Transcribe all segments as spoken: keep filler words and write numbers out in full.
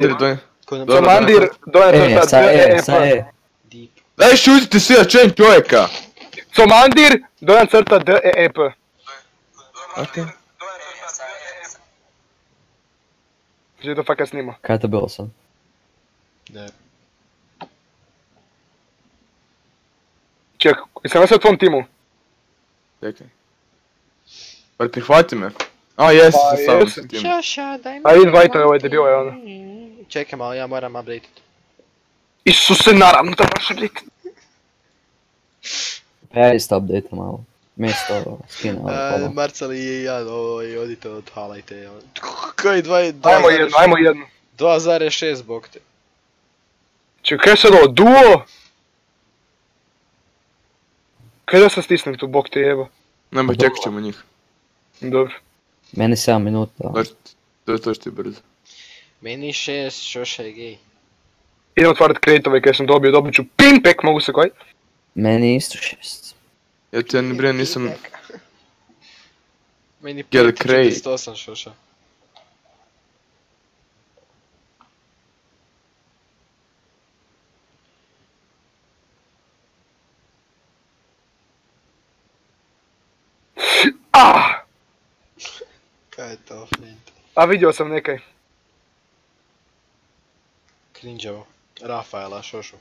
Komandir, donja crta D E P. Daj šutite svi, ja čujem čovjeka. Komandir, donja crta D E P. Okej. Gdje to fakat snima? Kaj je to bilo sad? Ne. Ček, jesam ja sad u tvom timu? Čekaj. Pa prihvati me. A jesi Pa, se sam jesam. s tim. Šoša, daj mi... A invite ovaj debil je ono. Čekaj malo, ja moram update-it. Isuse, naravno da moraš update. Pa ja isto update malo. Mjesto skina ovo Uh, pada. Marcel i ja, ovaj, odite odhalajte. Kaj dva... Ajmo jednu, ajmo jednu. dva zarez šest bok te. Ček, kaj je sad ovo, duo? Kaj da sam stisnem tu, bok te jeba? Nema, čekat ćemo njih. Dobro. Meni sedam minuta. To je to što je brzo. Meni šest, Šoša je gej. Idem otvarat kreditove kaj sam dobio, dobit ću pimpek, mogu se koji? Meni isto šest. Ja ti ja ne brinem, nisam... Meni Get a pet crate. četrdeset osam Šoša. Ah! Kaj je to, Flint? A vidio sam nekaj. Cringe-ovo. Rafaela, Šošu.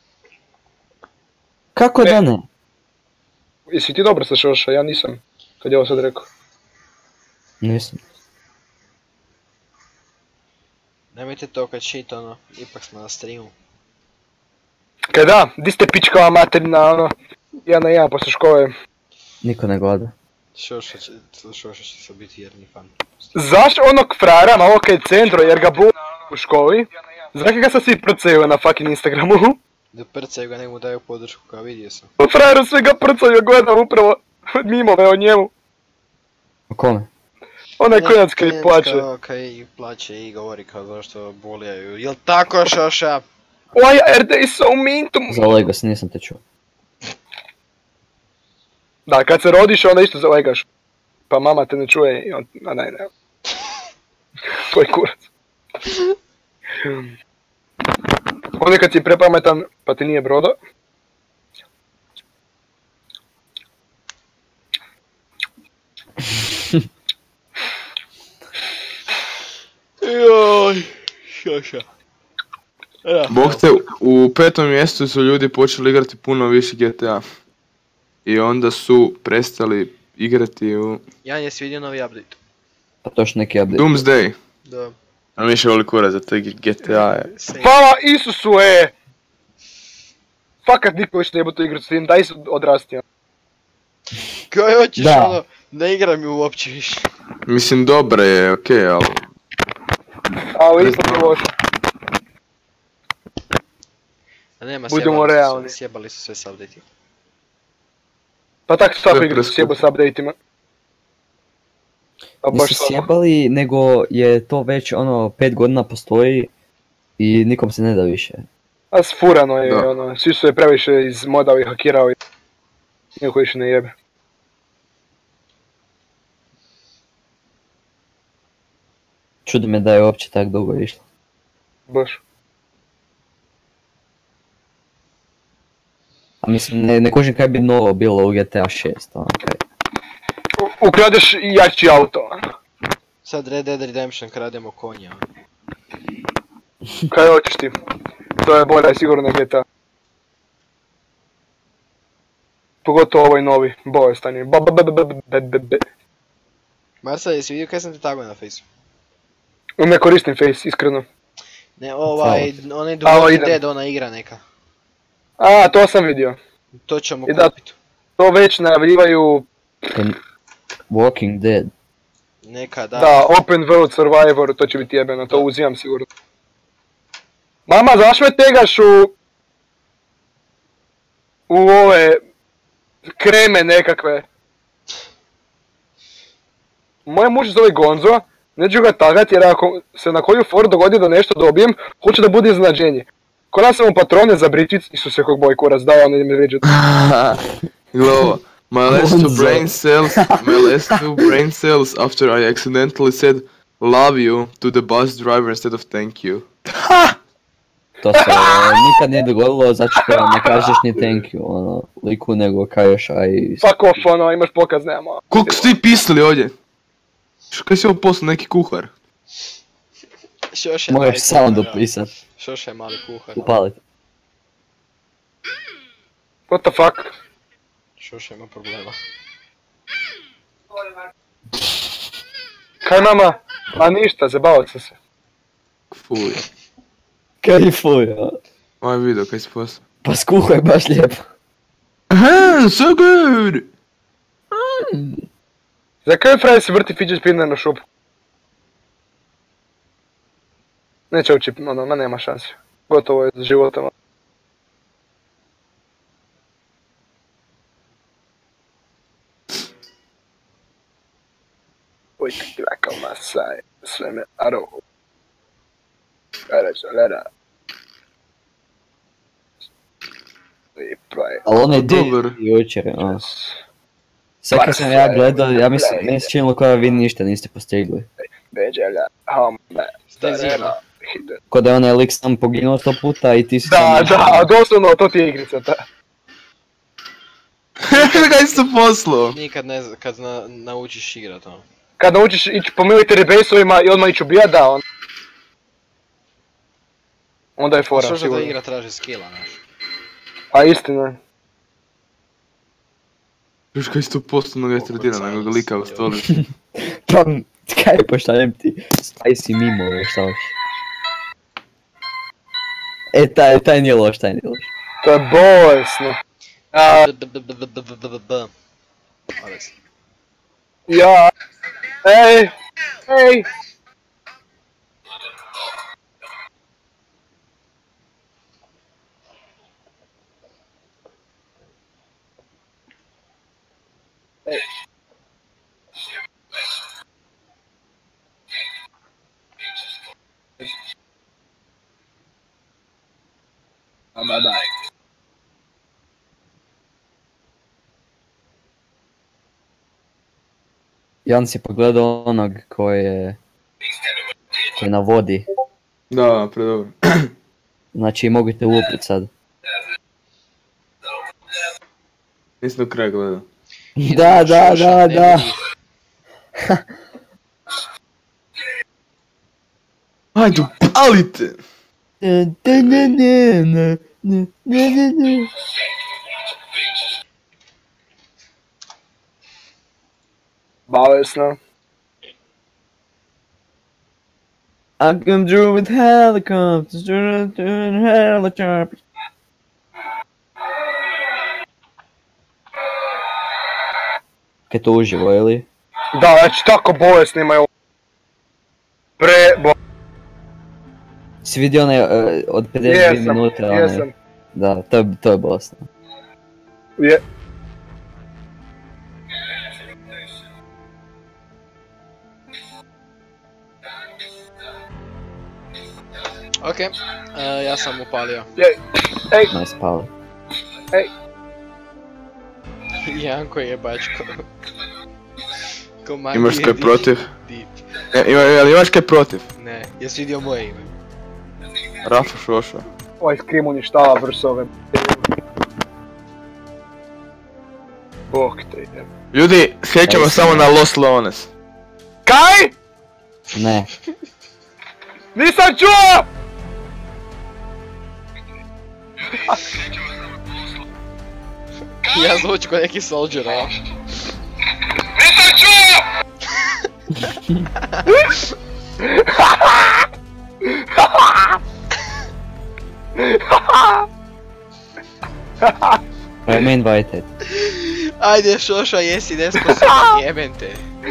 Kako Ne. da ne? Jesi ti dobro sa Šoša, ja nisam. Kad je ovo sad rekao. Nisam. Nemojte to kad shit, ono, ipak smo na streamu. Kaj da, di ste pičkava materina, ono. Ja na jedan posle škole. Niko ne gleda. Šoša će, Šoša će se biti jerni fan. Zaš onog frara malo kaj je centro jer ga bu u školi? Zaki ga sad svi prcaju na fucking Instagramu? Da prcaju ga, nek mu daju podršku, kao vidio sam. Frajeru sve ga prcaju, gledam upravo mimove o njemu. O kome? Onaj konac kaj Klinac plače. kao Kaj plače i govori kao zašto bolijaju. Jel tako, Šoša? Why are they so mean to me? Zalegao se, nisam te čuo. Da, kad se rodiš onda isto zalegaš. Pa mama te ne čuje i on... A ne, ne. Tvoj kurac. Onda kad si prepametan pa ti nije broda. Joj, Šoša. Bog te, u petom mjestu su ljudi počeli igrati puno više G T A. I onda su prestali igrati u Jan je svidio novi update. Pa to još neki update. Doomsday. Da. A mi više voli kura za te G T A je. Same. Hvala Isusu, e! Fakat niko više ne jebo tu igru s tim, daj se odrasti. Kaj hoćeš, Da. ono, ne igram ju uopće više. Mislim dobra je, okej, ali... Ali isto je loše. A nema, Budemo sjebali su realni. se, sjebali su sve s update-ima. Pa tako svako To je igru preskupo. sjebo s update-ima. A baš Nisu svako. sjebali, nego je to već ono pet godina postoji i nikom se ne da više. A sfurano je, Da. ono, svi su je previše izmodali i hakirao i... Niko više ne jebe. Čudi me da je uopće tak dugo išlo. Baš. A mislim, ne, ne kužim kaj bi novo bilo u G T A šest, ono kaj. U- Ukradeš i jači auto. Sad Red Dead Redemption krademo konja. ono. Kaj hoćeš ti? To je bolje sigurno G T A. Pogotovo ovaj novi, bolestan je. Ba ba ba ba ba ba ba ba. Marcel, jesi vidio kaj sam ti tago na Faceu? Ne koristim Face, iskreno. Ne, ovaj, onaj Alo, The Walking idem. Dead, ona igra neka. A, to sam vidio. To ćemo I da- kupit. To već najavljivaju, Ten- Walking Dead. Neka, da. da, Open World Survivor, to će biti jebeno, to uzimam sigurno. Mama, zašto me tegaš u... U ove... kreme nekakve? Moj muž zove Gonzo, neću ga tagat jer ako se na koju foru dogodi da nešto dobijem, hoće da bude iznenađenje. Ko nas sam u patrone za britvic, Isuse kog boj kurac, daj on me vrijeđa. Glava. My last two Gonzo. brain cells, my last two brain cells after I accidentally said love you to the bus driver instead of thank you. To se uh, nikad nije dogodilo, zato što ne kažeš ni thank you, ono, liku, nego kažeš aj... Fuck off, ono, imaš pokaz, nema. Koliko ste vi pisali ovdje? Kaj si ovo poslao, neki kuhar? Šoš je Možeš mali samo kuhar, dopisat, Šoš je mali kuhar. upalit. What the fuck? Šoš ima problema. Kaj mama? A ništa, zabavao sam se. Fuj. Kaj fuj, a? Ovaj video kaj si poslao. Pa skuhaj baš lijepo. Aha, so good! Za kaj frajer se vrti fidget spinner na šupu? Neće ući, ono, ma nema šanse. Gotovo je s životom. Oj, ti vakao masaj, sve me aro. Kada ću leda. I pravi. Ali onaj Dobar. dio jučer, ono. Sad kad sam ja gledao, ja mislim, meni se činilo kao da vi ništa niste postigli. Beđelja, home, Stezima. Ko da je onaj lik sam poginuo sto puta i ti si Da, sam ništa. da, doslovno to ti je igrica, da. Kaj si to poslao? Nikad ne zna, kad na, naučiš igrat ono. Kad naučiš ići po military base-ovima i odmah ići ubijat, da, on... Onda je fora, Šoš da sigurno. igra traži skilla, znaš. A istina. Još kaj si to poslao, ne retardira, nego ga lika u stolu. Pa, kaj pošaljem ti? Spicy mimo, šta hoćeš? E, taj, taj nije loš, taj nije loš. To je bolesno. A, Alex. ja... Ej! Ej! Ej. Bye bye. Jan si pogledao onog koji je... koji je na vodi. Da, predobro. Znači mogu te lupit sad. Nisam do kraja gledao. Da, da, da, da. Ajde, upalite! Ne, ne, ne, ne, ne, ne, ne, ne. Bolesno. I come through with helicopters, doing helicopters. Kaj to uživo, ili? Da, znači tako bolesni imaju. Pre... Bo... Si vidio onaj uh, od pedeset dvije Jesam, minuta, onaj? jesam. Da, to je, to je bolesno. Je... Ok, uh, ja sam upalio. Jej, ej, Ne spali. ej. Janko je bačko. Komandir Imaš kaj di- protiv? di- E, ima, jel imaš kaj protiv? Ne, jesi vidio moje ime? Rafa Šoša. Ovaj skrim uništava vrsove. Bog te ide. Ljudi, sjećamo Kaj si samo ne? na Los Leones. Kaj? Ne. Nisam čuo! Ja zvuči ko neki soldier, a? Nisam čuo! I'm invited. Ajde Šoša, jesi nesposoban, jebem te.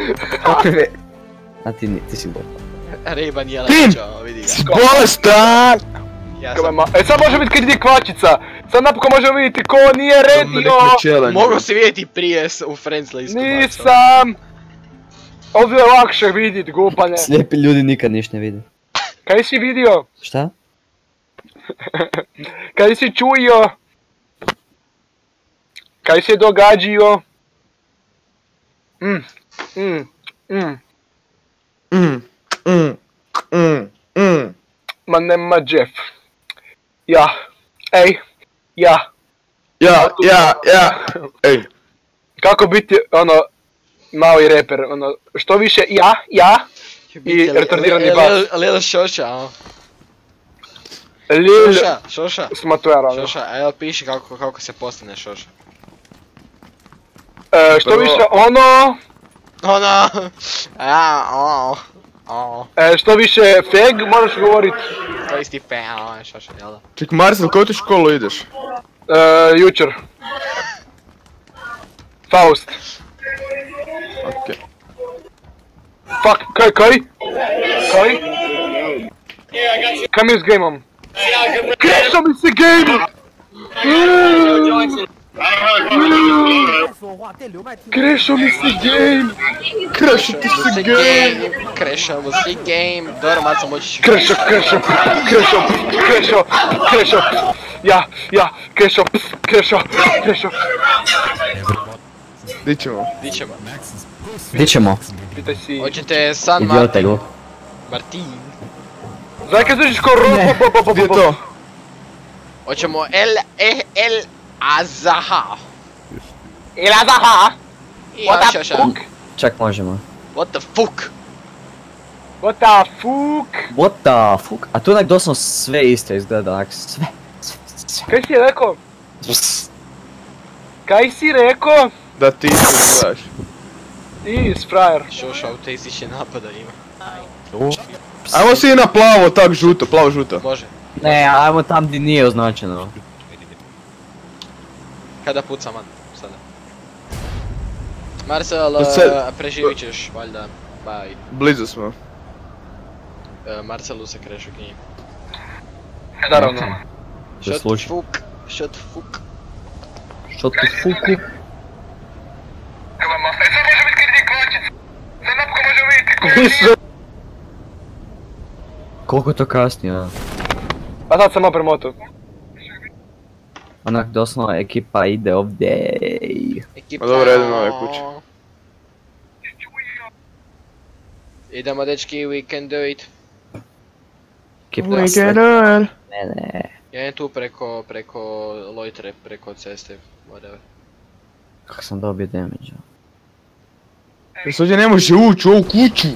A ti, ni- ti si bol. Rejban je Tim! leđao, vidi ga. Bolestan! Ja sam... E sad može biti kad ide kvačica. Sad napokon možemo vidjeti ko nije redio. Mogu se vidjeti prije s- u Friends listu. Nisam. Ovdje je lakše vidjeti gupanje. Slijepi ljudi nikad ništa ne vide. Kaj si vidio? Šta? Kaj si čujo? Kaj se događio? Mm, mm, mm. Mm. Mm, mm, mm. Ma nema Jeff. Ja. Ej. Ja. Ja, ja, ja. Ej. Kako biti, ono, mali reper, ono, što više ja, ja i retardirani bas. Lil Šoša, a? Lil Šoša, Šoša. Smatujara, ono. Šoša, a jel piši kako, kako se postane Šoša. E, što Prvo- više ono, Ono, a, o, o, e, što više feg, moraš govorit to isti pe, a, Šoša, jel da? Ček, Marcel, koju ti školu ideš? e, jučer. Faust. Okej. Fuck, kaj, kaj? Kaj? Kaj mi je s gameom? Krešao mi se game! Krešao mi se game! Krešao ti se game! Krešao si game, dobro, Marcel, moći ćeš. Krešao, krešao, krešao, krešao, krešao, ja, ja, krešao, krešao, krešao. Di ćemo? Di ćemo? Gdje ćemo? Pitaj si... Hoćete San Idiote Martin? glup. Martin. Znaš kad zvišiš ko ro... Ne. bo- bo- bo- Gdje je bo- to? Hoćemo El, E, El, Azaha. Ilazaha! Ja, What the Šoša. fuck? Čak možemo. What the fuck? What the fuck? What the fuck? A tu onak doslovno sve isto izgleda, onak sve, sve, sve. Kaj si rekao? Kaj si rekao? Da ti se gledaš. Is, frajer. Šoša autistični napada ima. Ajmo svi na plavo, tak žuto, plavo žuto. Može. Ne, ajmo tam gdje nije označeno. Kada puca man, sada. Marcel, Pa se- uh, preživit ćeš, valjda. Bye. Blizu smo. Uh, Marcelu se krešu knjige. Naravno. Što Shut služi? fuck, shut fuck. Što tu fuku? Koliko je to kasnije, a? A sad sam malo premoto. Onak doslovno ekipa ide ovdje. Ekipa. Ma dobro, idemo ove kuće. Idemo dečki, we can do it. Ekipa We sve- can do it. Ne, ne. Ja idem tu preko, preko lojtre, preko ceste, whatever. Kako sam dobio damage. Jer se ovdje ne može ući u ovu kuću.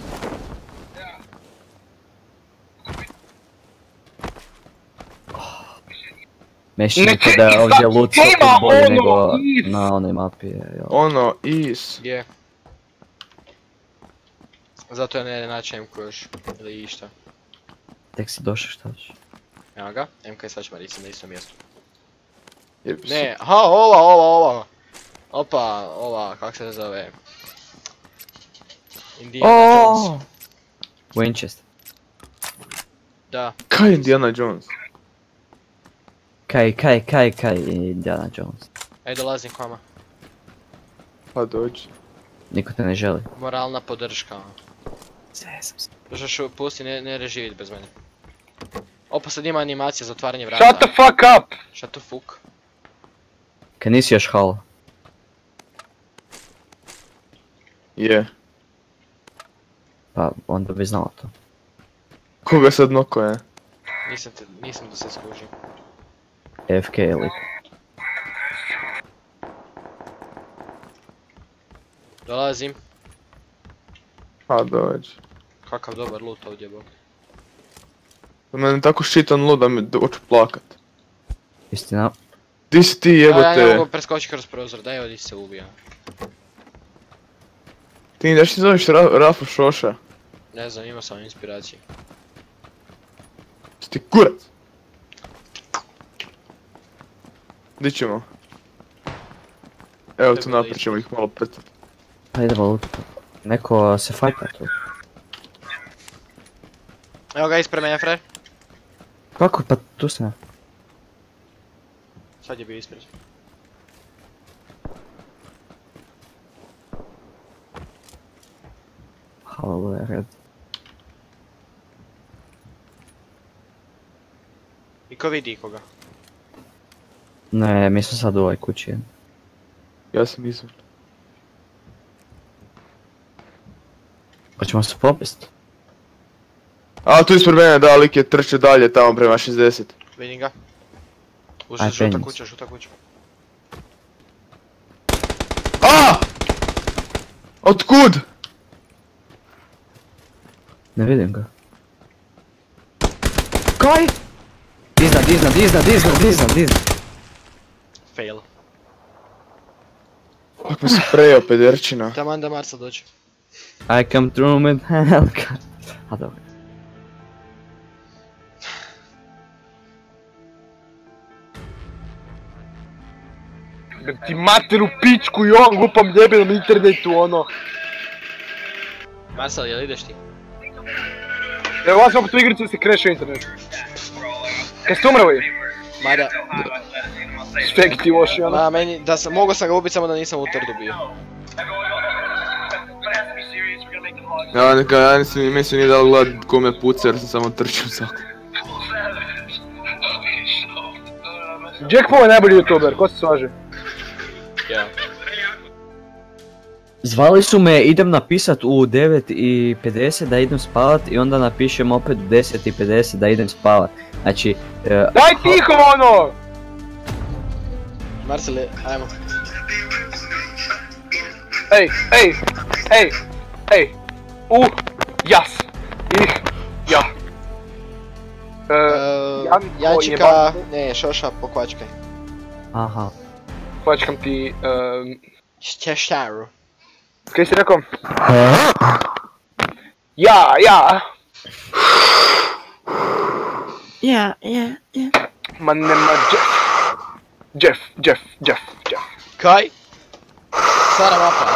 Mešće Ne mi to da je čekaj, ovdje sad loot nema stopu bolje ono nego iz. na onoj mapi. je, jel. Ono, is. Gdje? Zato ja ne naći M K još, ili išta. Tek si došao, šta ćeš? Evo ga, M K je sad šmarici na istom mjestu. Jer bi Ne, aha, ova, ova, ova. Opa, ova, kak se zove? Indiana Jones. Winchester. Da, Kaj je Indiana Jones? Kaj, kaj, kaj, kaj, Indiana Jones. aj dolazim k vama. Pa dođi. Niko te ne želi. Moralna podrška. Zezam se. Možeš pusti, ne, ne reživit bez mene. Opa, sad ima animacija za otvaranje vrata. Shut the fuck up! Shut the fuck. Kaj nisi još halo? Je. Pa onda bi znao to. Koga sad noko je? Nisam te, nisam da se skužim. F K lik. Dolazim. Pa dođi. Kakav dobar loot ovdje, bog. Za mene je tako šitan lud da mi hoću plakat. Istina. Di si ti Ja, ja ne jebote? mogu preskočiti kroz prozor, daj ovdje se ubija. Ti daš ti zoveš Ra- Rafa Šoša? Ne znam, imao sam inspiraciju. Si ti kurac? Di ćemo? Evo tu Treba da naprijed ćemo ih malo pretat. Pa idemo loot. Neko se fajta tu. Evo ga ispred mene, frajer. Kako? Pa tu se ne. Sad je bio ispred. Halo, red. I ko vidi ikoga? Ne, mi smo sad u ovoj kući. Ja sam izvan. Hoćemo se popist? A, tu ispred mene, da, lik je trče dalje tamo prema šezdeset. Vidim ga. Aj, Uže, žuta penjem kuća, žuta kuća. A! Otkud? Ne vidim ga. Kaj? Iznad, iznad, iznad, iznad, iznad, iznad. Fail. Kako me se prejao, pederčina. Taman da Marsa dođe. I come through with Helka. A dobro. Ti mater u pičku i on glupam ljebenom internetu ono. Marsal, jel ideš ti? Evo vas opet u igrici se kreše internet. Kaj ste umrli? Mada, Sveg ti loši ono. ma meni, da sam, mogao sam ga ubiti samo da nisam u trdu bio. Ja, neka, ja nisam, meni se nije dalo gledat ko me puca jer sam samo trčao svako. Jack Paul je najbolji youtuber, ko se slaže? Ja. Zvali su me, idem napisat u devet i pedeset da idem spavat i onda napišem opet u deset i pedeset da idem spavat. Znači... Uh, Daj tiho ono! Marsal, ajmo. Ej, ej, ej, ej, u, jas, ih, ja. E, Uh, Janko Jančika, jebate. ne, Šoša, pokvačkaj. aha. Plačkam ti, um, Šćešaru. kaj si rekao? Ja, ja. Ja, ja, ja. Ma nema Jeff. Jeff, Jeff, Jeff, Jeff. Kaj? Stara mapa.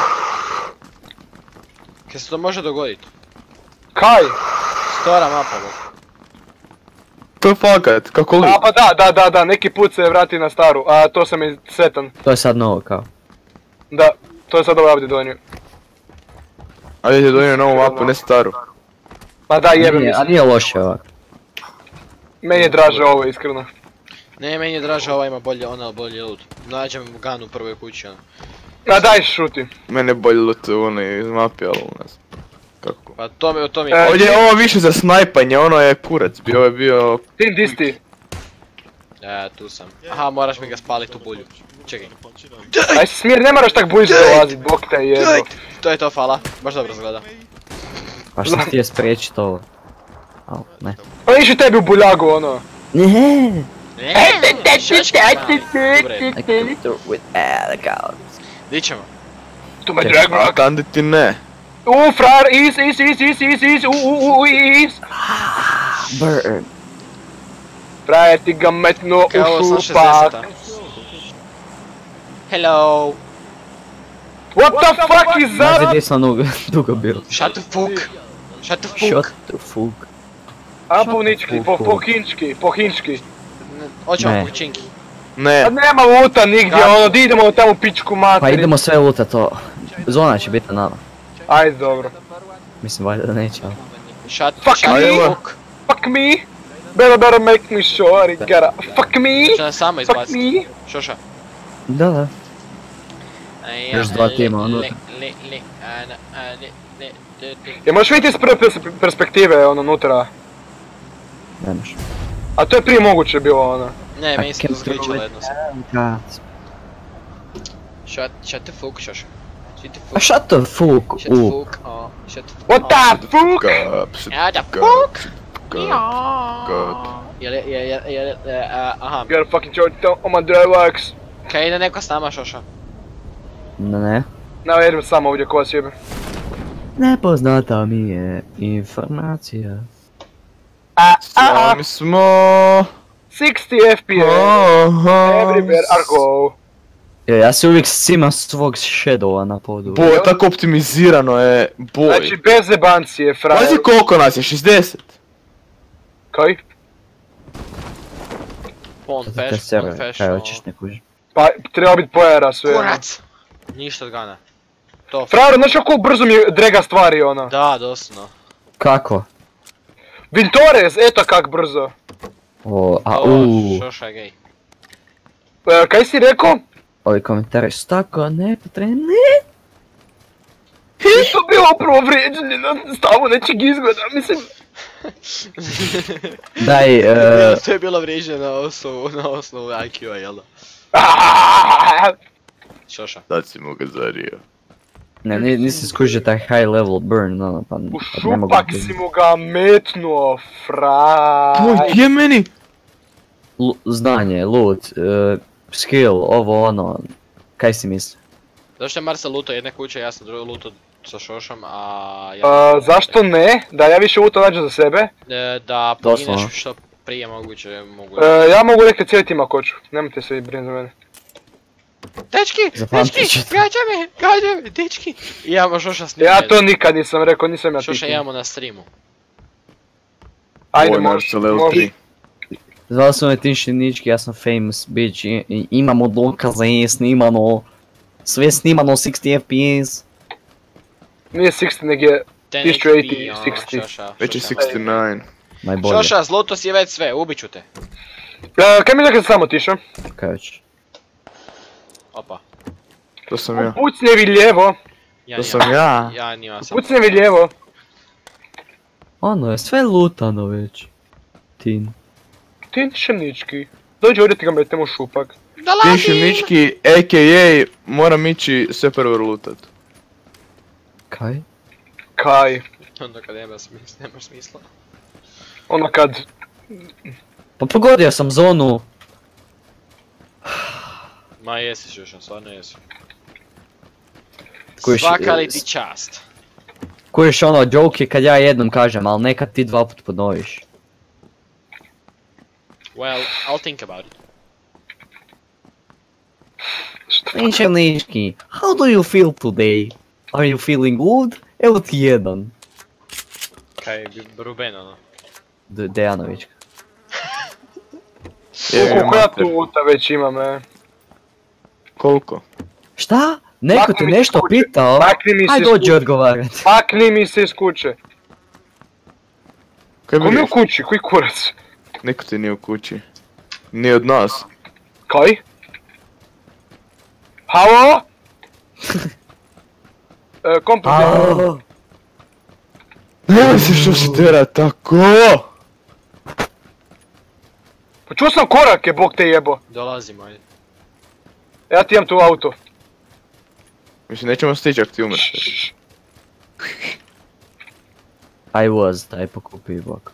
Kaj se to može dogodit? Kaj? Stara mapa, bok. To je fakat, kako lik? A pa da, da, da, da, neki put se vrati na staru, a to sam i sretan. To je sad novo kao. Da, to je sad ovaj ovdje donio. A je donio novu mapu, ne staru. Ma da, jebem Nije, a mislim. nije loše ovako. Meni je draže ovo, iskreno. Ne, meni je draže ova ima bolje, ona bolje loot. Nađem gun u prvoj kući, ono. A daj šuti. Mene je bolje loot u onoj iz mapi, ali ne znam. Kako? Pa to mi, to mi E, je... Ovdje je ovo više za snajpanje, ono je kurac, bio ovo je bio... Tim disti. E, tu sam. Aha, moraš mi ga spalit u bulju. Čekaj. Aj se smir, ne moraš tak blizu dolazit, bok te jebo. To je to, fala. Baš dobro izgleda. Pa šta ti je spriječit ovo? Au, ne. Pa iši tebi u buljagu ono. Ne. Ne, šaška mali. Dobre, I come through with Helka. di ćemo? Tu me drag rock. Tandi ti ne. U, frar, is, is, is, is, is, is, u, u, u, is. Burn. Frajer ti ga metnuo Kaj je ovo u sam šupak. šezdeseta? Hello. What the fuck is Nazi that? gdje sam dugo, dugo bio. Shut the fuck. Shut the fuck. Shut the fuck. A povnički, po, po hinčki, po hinčki. Ne, Hoćemo Ne. po činki. Ne. A nema luta nigdje, Kako? ono, di idemo tamo u pičku Pa materi. idemo sve lutat to. Zona će biti na nama. Ajde, dobro. Mislim valjda da neće, ali. Shut, Fuck shut me. the fuck. Fuck me. Better, better make me sure, gotta. Fuck me. Hoće nas sama Fuck izbaciti. me. Šoša. Da, da. Još dva tima Le, unutra. le, le, ana, a, le, le, le, le. Je možeš vidjeti iz prve pers- perspektive, ono, unutra. Ne može. A to je prije moguće bilo, ono. Ne, meni I se to came through zgličilo with jedno sam. Helka. Shut, shut the fuck, Šoša. Shut the A fuck. shut the fuck Shut the up. fuck, oh, shut the fuck. What the fuck? Gap, shit, Ja, da gap, fuck. shit, gap, gap. Jel, jel, jel, jel, jel, a, aha. Gotta fucking charge down on my drive. Kaj ide neko s nama, Šoša? Ne, ne. Ne, ja idem samo ovdje, ko vas jebe. Nepoznata mi je informacija. A, a, Sami smo... šezdeset F P S. Everywhere are go. Jo, ja se uvijek cimam svog shadowa na podu. Boj, tako optimizirano je, boj. Znači, bez zebancije, frajer. Pazi koliko nas je, šezdeset. Kaj? Pon Sad te peš, sere, pon peš, kaj ono. hoćeš ne kuži. Pa, treba biti pojara sve. Kurac! Ništa od gana. To, Frajer, znaš kako brzo mi drega stvari, ono. da, doslovno. Kako? Vintores, eto kak brzo. O, a To, uuu. Šoša je gej. E, kaj si rekao? Ovi komentari su tako nepotrebni. Je to bilo upravo vrijeđanje na stavu nečeg izgleda, mislim... Daj, e... To je bilo vrijeđanje na osnovu, na osnovu I Q-a, jel da? Šoša. Sad si mu ga zario. Ne, ni- nisi skužio taj high level burn, ono, pa... U pa ne mogu šupak biti. si mu ga metnuo, fraj. Moj, je meni? Lu- Znanje, loot, e, skill, ovo ono... Kaj si misli? Zašto je Marcel lutao jedne kuće, ja sam drugo lutao sa Šošom, a ja... A, zašto ne? Da ja više uto nađem za sebe. E, da Doslovno. pogineš što prije moguće, mogu... E, ja mogu rekli cijeli tim ako hoću. Nemojte se i brinuti za mene. Dečki, Zapamtit dečki, ćete. gađa me, gađa me, dečki! I imamo Šoša snimljen. Ja to nikad nisam rekao, nisam ja Šoša ti. imamo na streamu. Ajde, Ovo je naš može, level može. tri. Zvao sam me Tinšinički, ja sam famous bitch, i, i, imamo dokaze, snimano... Sve snimano šezdeset F P S. Nije šezdeset, nego je ten tisuću osamdeset, H P, šezdeset. Šoša, Već je Šoša. šezdeset devet. Najbolje. Šoša, zloto si je već sve, ubit ću te. E, kaj mi rekli samo tišo? Kaj već? Opa. To sam ja. Pucnjevi lijevo, Ja To nimam- sam ja. Ja nimam sam. pucnjevi lijevo. Ono je sve lutano već. Tin. Ti šemnički. Dođi ovdje ti ga metem u šupak. Tinšinički, a k a moram ići sve prvo lutat. Kaj? Kaj? Onda kad nema smisla, nema smisla. Ono kad... Pa pogodio sam zonu. Ma jesi Šoša, stvarno jesi. Kojiš, Svaka li e, ti čast. Kojiš ono, joke je kad ja jednom kažem, ali nekad ti dva put ponoviš. Well, I'll think about it. Tinšinički, how do you feel today? Are you feeling good? Evo ti jedan. Kaj, Ruben ono. D- Dejanović. Je, Koliko ja mater. tu uta već imam, e. Koliko? Šta? Neko Makni te mi se nešto iz kuće. pitao? Makni mi se Aj iz dođi kuće. odgovarat. Makni mi se iz kuće. Kaj Ko mi je u vidiš? kući? Koji kurac? Niko ti nije u kući. Nije od nas. Kaj? Halo? e, kompu Alo? Nemoj se što se tera tako! Pa čuo sam korake, bog te jebo. Dolazimo, ajde. Ja ti imam tu auto. Mislim, nećemo stići ako ti umreš. I was, taj pokupi bok.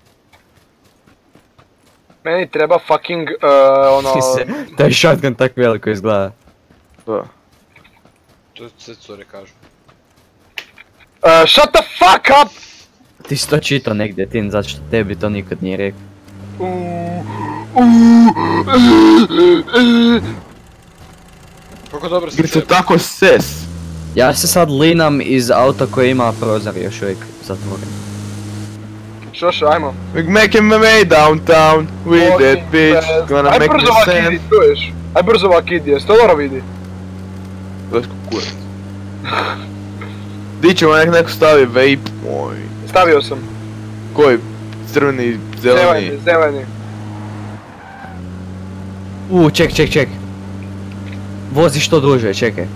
Meni treba fucking, uh, ono... Taj shotgun tak veliko izgleda. Da. To sve cure kažu. Uh, shut the fuck up! Ti si to čitao negdje, Tin, zato što tebi to nikad nije rekao. Koliko dobro si Gdje se treba. tako ses? Ja se sad linam iz auta koji ima prozor još uvijek zatvoren. Šoša, ajmo. We're making my way downtown with that bitch. Gonna Aj make brzo me ovak sand. idi, čuješ? Aj brzo ovak idi, jes to dobro vidi? Gledaj kurac. Di ćemo nek neko stavi vape moj. Stavio sam. Koji? Crveni, zeleni. Zeleni, zeleni. U, ček, ček, ček. Vozi što duže, čekaj.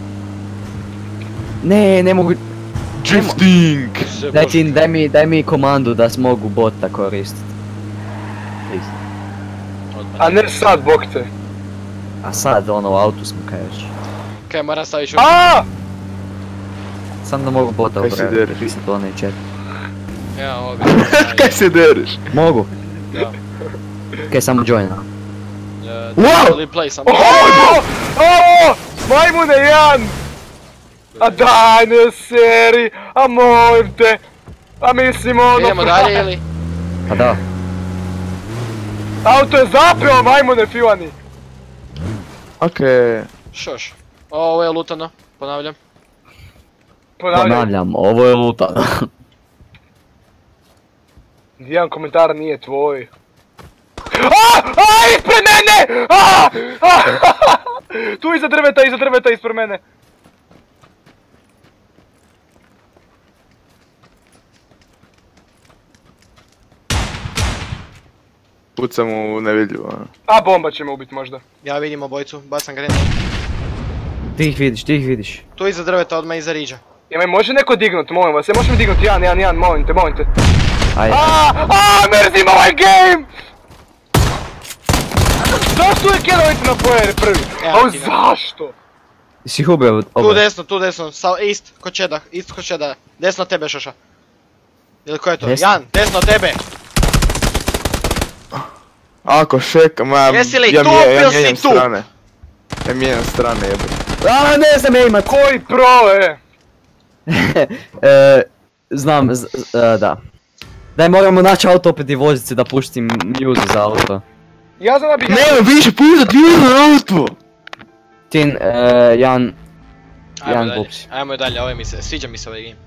Ne, ne mogu... Drifting! Sve Daj, Bože. Tin, daj mi, daj mi komandu da mogu bota koristiti. Please. Odmah. A ne sad, bog te. A sad, ono, u autu smo kaj još. Kaj, moram staviti još... Aaaa! Sam da mogu bota Kaj si ubrati. dereš? Pisat onaj chat. Ja, ovo bi... Kaj se dereš? Mogu. Da. Kaj, samo join. Uh, Wow! Ili play sam... Oho! Oho! Majmune jedan! A daj ne seri! A molim te! A mislim ono... Idemo dalje ili? Pa da. Auto je zapeo majmune Fivani! Okej. Šoš. Ovo je lutano, ponavljam. Ponavljam. Ponavljam, ovo je lutano. Jedan komentar nije tvoj. A! A! Ispred mene! A! A! Tu iza drveta, iza drveta, ispred mene. Pucam u nevidljivo. ono. A bomba će me ubit možda. Ja vidim obojicu, bacam grenade. Ti ih vidiš, ti ih vidiš. Tu iza drveta, odmah iza riđa. Jel me može neko dignut, molim vas, jel može mi dignut jedan, jedan, jedan, molim te, molim te. Ajde. Aaaa, mrzim ovaj game! Zašto je Kerović na pojer prvi? A zašto? Si ih ubio Tu oba? desno, tu desno, sa, ist, ko čeda, ist ko čeda, desno od tebe Šoša. Ili ko je to? Desno? Jan, desno od tebe! Ako šeka, ma Jesi li ja tu, mijenjam- ja bil si mijenjam tu? strane. Ja mijenjam strane, jebe. A, ne znam ja imat. Koji pro, e? E, znam, z- z- e, da. Daj, moramo naći auto opet i vozit se da puštim mjuzu za auto. Ja znam da bi... Nema više puštat ljudi na auto! Tin, e, Jan, Ajmo Jan dalje, Vups. ajmo dalje, ovaj mi se, sviđa mi se ovaj game.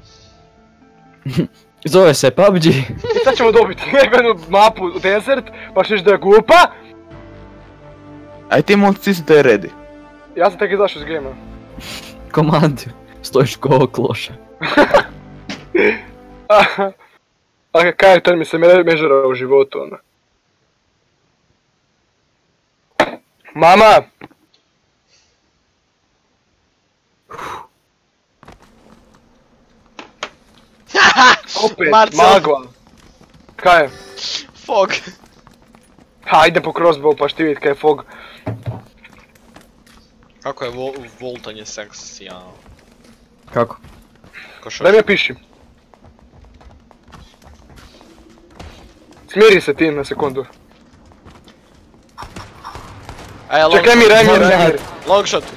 Zove se P U B G. I sad ćemo dobiti jebenu mapu u desert, pa ćeš da je glupa. Aj ti momci si da je ready. Ja sam tek izašao iz gama. Komandu. Stojiš ko kloša. A karakter mi se me- mežera u životu, ono. Mama! Opet, Marcel. magla. Kaj je? Fog. Ha, ide po crossbow pa šti vidit kaj je fog. Kako je vol, voltanje seksijano. Kako? Ko Šoša. Daj mi je piši. Smiri se ti na sekundu. Aj, long Čekaj mi, shot, Remir, Long Remir. long shot.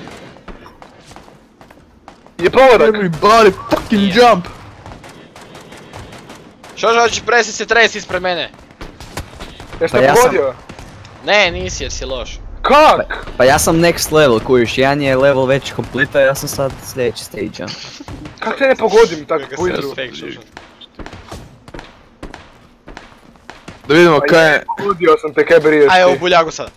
Je povodak. Everybody fucking jump! Šoša, hoćeš presi se tres ispred mene. Jesi Pa te ja sam- pogodio? Ne, nisi jer si loš. Kak? Pa ja sam next level, kujiš, Jan je level već complete, a ja sam sad sljedeći stage, ja. Kak te ne pogodim tako Kako po se izru? respekt, Šoša. Da vidimo kaj je... Pogodio sam te, kaj briješ Aj, u ti. buljagu sada.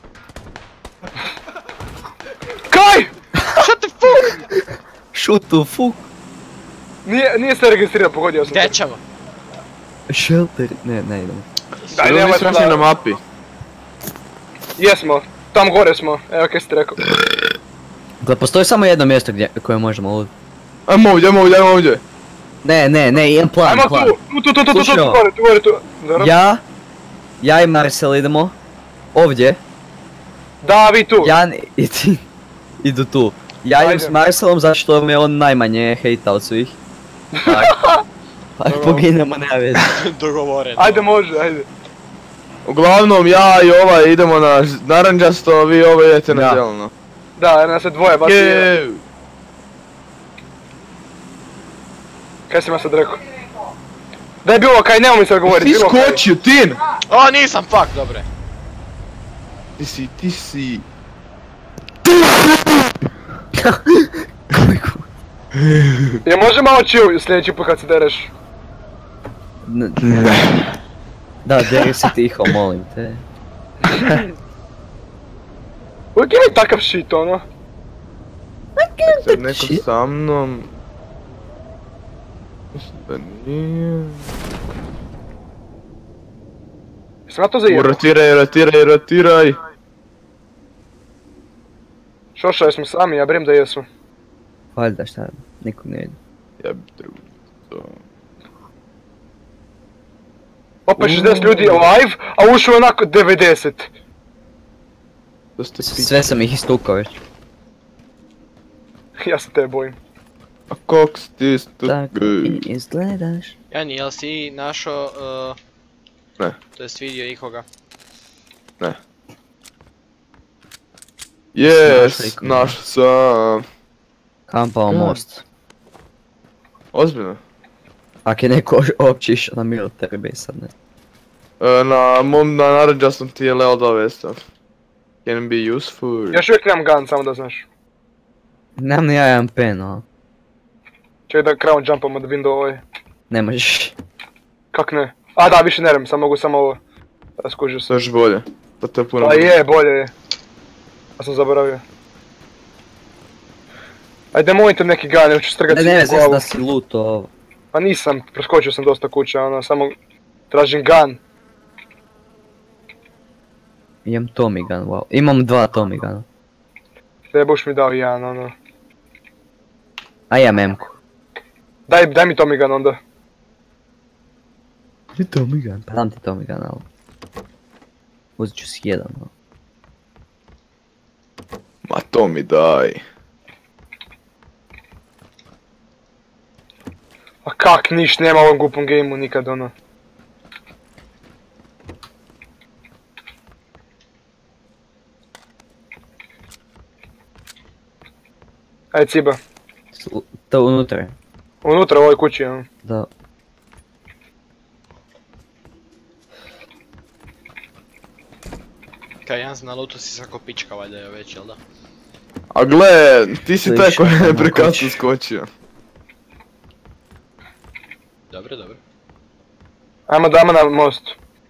Kaj? Shut the fuck! Shoot the fuck. Nije, nije se registrirao, pogodio sam te. Gdje ćemo? Shelter, ne, ne idemo. Daj, Jel' nemoj mi sračni na sada. mapi? Jesmo, tam gore smo, evo kaj si ti rekao. Gle, postoji samo jedno mjesto gdje, koje možemo lud. Ajmo ovdje, ajmo ovdje, ajmo ovdje. Ne, ne, ne, imam plan, Ajmo plan. tu, tu, tu, tu, tu, tu, tu, Slušaj tu, ovo. gore, tu, gore, tu. Dobro. Ja, ja i Marcel idemo ovdje, Da, vi tu. Jan i ti idu tu. Ja idem Ajde. s Marcelom zato što me on najmanje hejta od svih. Pa ako Dobro. poginemo, nema veze. Dogovoreno. Ajde, može, ajde. Uglavnom, ja i ovaj idemo na ž- naranđasto, a vi ovo idete na Da. zeleno. Da, jer nas je dvoje, baš je. Jeee! Kaj si ma sad rekao? Daj bilo kaj, nemoj mi se govoriti, Ti bilo kaj. skočio, Tin! O, nisam, fuck, dobre. Ti si, ti si... Koliko? Je može malo chill sljedeći put kad se dereš? N- Da, deri se tiho, molim te. Uvijek ima takav shit, ono. Sad neko sa mnom... Mislim da nije... Jesam ja to zajebao? Rotiraj, rotiraj, rotiraj! Šoša, jesmo sami, ja brem da jesmo. Valjda šta, nikog ne vidim. Ja bi drugo to... Opet šezdeset ljudi live, a ušlo je onako devedeset. To ste pići. Sve sam ih istukao već. Ja se tebe bojim. A kak si ti isto Tako gej? izgledaš. Jani, jel si našao, uh, Ne, to jest vidio ikoga? ne. Našao Yes, ikoga. naš sam. Kampao Da. most. Ozbiljno. Ako je neko uopće išao na military base sad ne. E, na mom, na naranđastom ti je level dva vestav. Can be useful. Još uvijek nemam gun, samo da znaš. Nemam ni ja jedan pen, a Čekaj da crown jumpamo da vidim do ovaj. ne možeš. Kak ne? A da, više ne rem, sam mogu samo ovo. Raskužio se. To je još bolje. Pa to je puno A bolje. je, bolje je. Ja sam zaboravio. Ajde, mojte neki gun, neću strgati Ne, ne, u veze glavu. da si luto ovo. Pa nisam, preskočio sam dosta kuća, ono, samo tražim gun. Imam Tommy gun, wow. Imam dva Tommy guna. Te boš mi dao jedan, ono. A ja memku. Daj, daj mi Tommy gun onda. Ti Tommy Gun. Pa dam ti Tommy Gun, ali... Uzet ću si jedan, ali... Ma to mi daj. A kak niš nema u ovom glupom gameu nikad ono. Ajde ciba. To unutra je. Unutra u ovoj kući, ono. Da. Kaj, jedan na lutu si sako pička valjda je već, jel da? A gle, ti si taj koji je prekasno skočio. Dobre, dobro. Ajmo dama na most.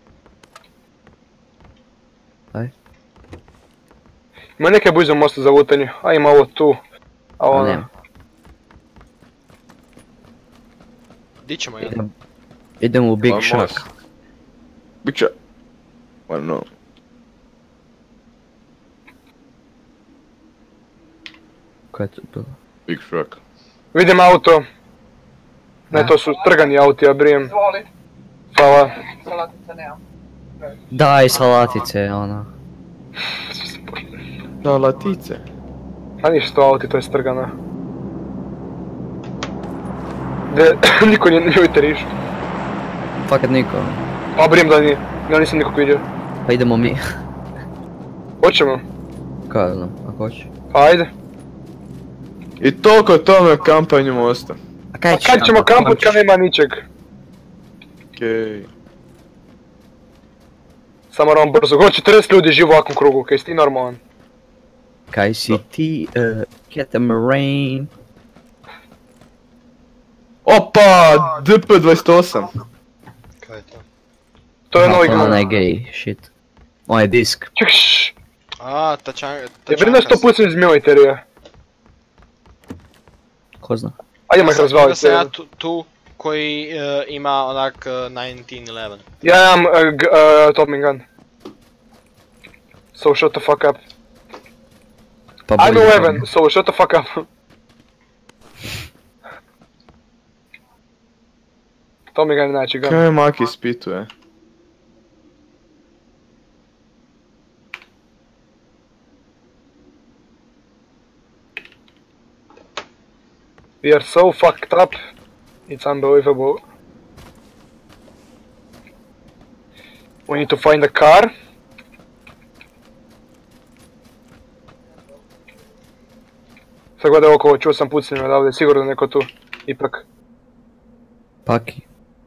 Aj. Ima neke blizu mosta za lutanje, a ima ovo tu. A A ono... nema. Di ćemo jedan? Idem, idem u Big Pa Shark. most. Big Shark. I don't know. Ko je to bilo? Big Shark. Vidim auto. Ne, to su trgani auti, ja brijem. Izvoli, Hvala. salatice nemam. Daj salatice, ono. Da, latice. A nisu to auti, to je strgana. De, niko nije nije terišu. Fakat niko. Pa brijem da nije, ja nisam nikog vidio. Pa idemo mi. Hoćemo? Kaj znam, ako hoće. Pa ajde. I toliko o tome o kampanju mosta. A kaj A kad ćemo kamput kad nema ničeg? Okej. Samo moramo brzo, god četrdeset ljudi živo u ovakvom krugu, kaj si ti normalan? Kaj si ti, uh, Catamaran? Opa, D P dvadeset osam. Kaj je to? To je novi Ono gun. onaj gay shit. On je disk. Ček, ššš. A, tačan... Je vidim da sto put sam iz militerija. Ko zna? Ajde ih razvaliti. sam ja tu, tu koji uh, ima onak uh, devetnaest eleven. Ja imam uh, g- uh, Tommy gun. So shut the fuck up. Pa I'm bolje eleven, so shut the fuck up. Tommy gun je najjači gun. Kaj Maki ispituje? We are so fucked up. It's unbelievable. We need to find a car. Sad gledaj okolo, čuo sam pucanje odavde, sigurno neko tu. Ipak. Paki.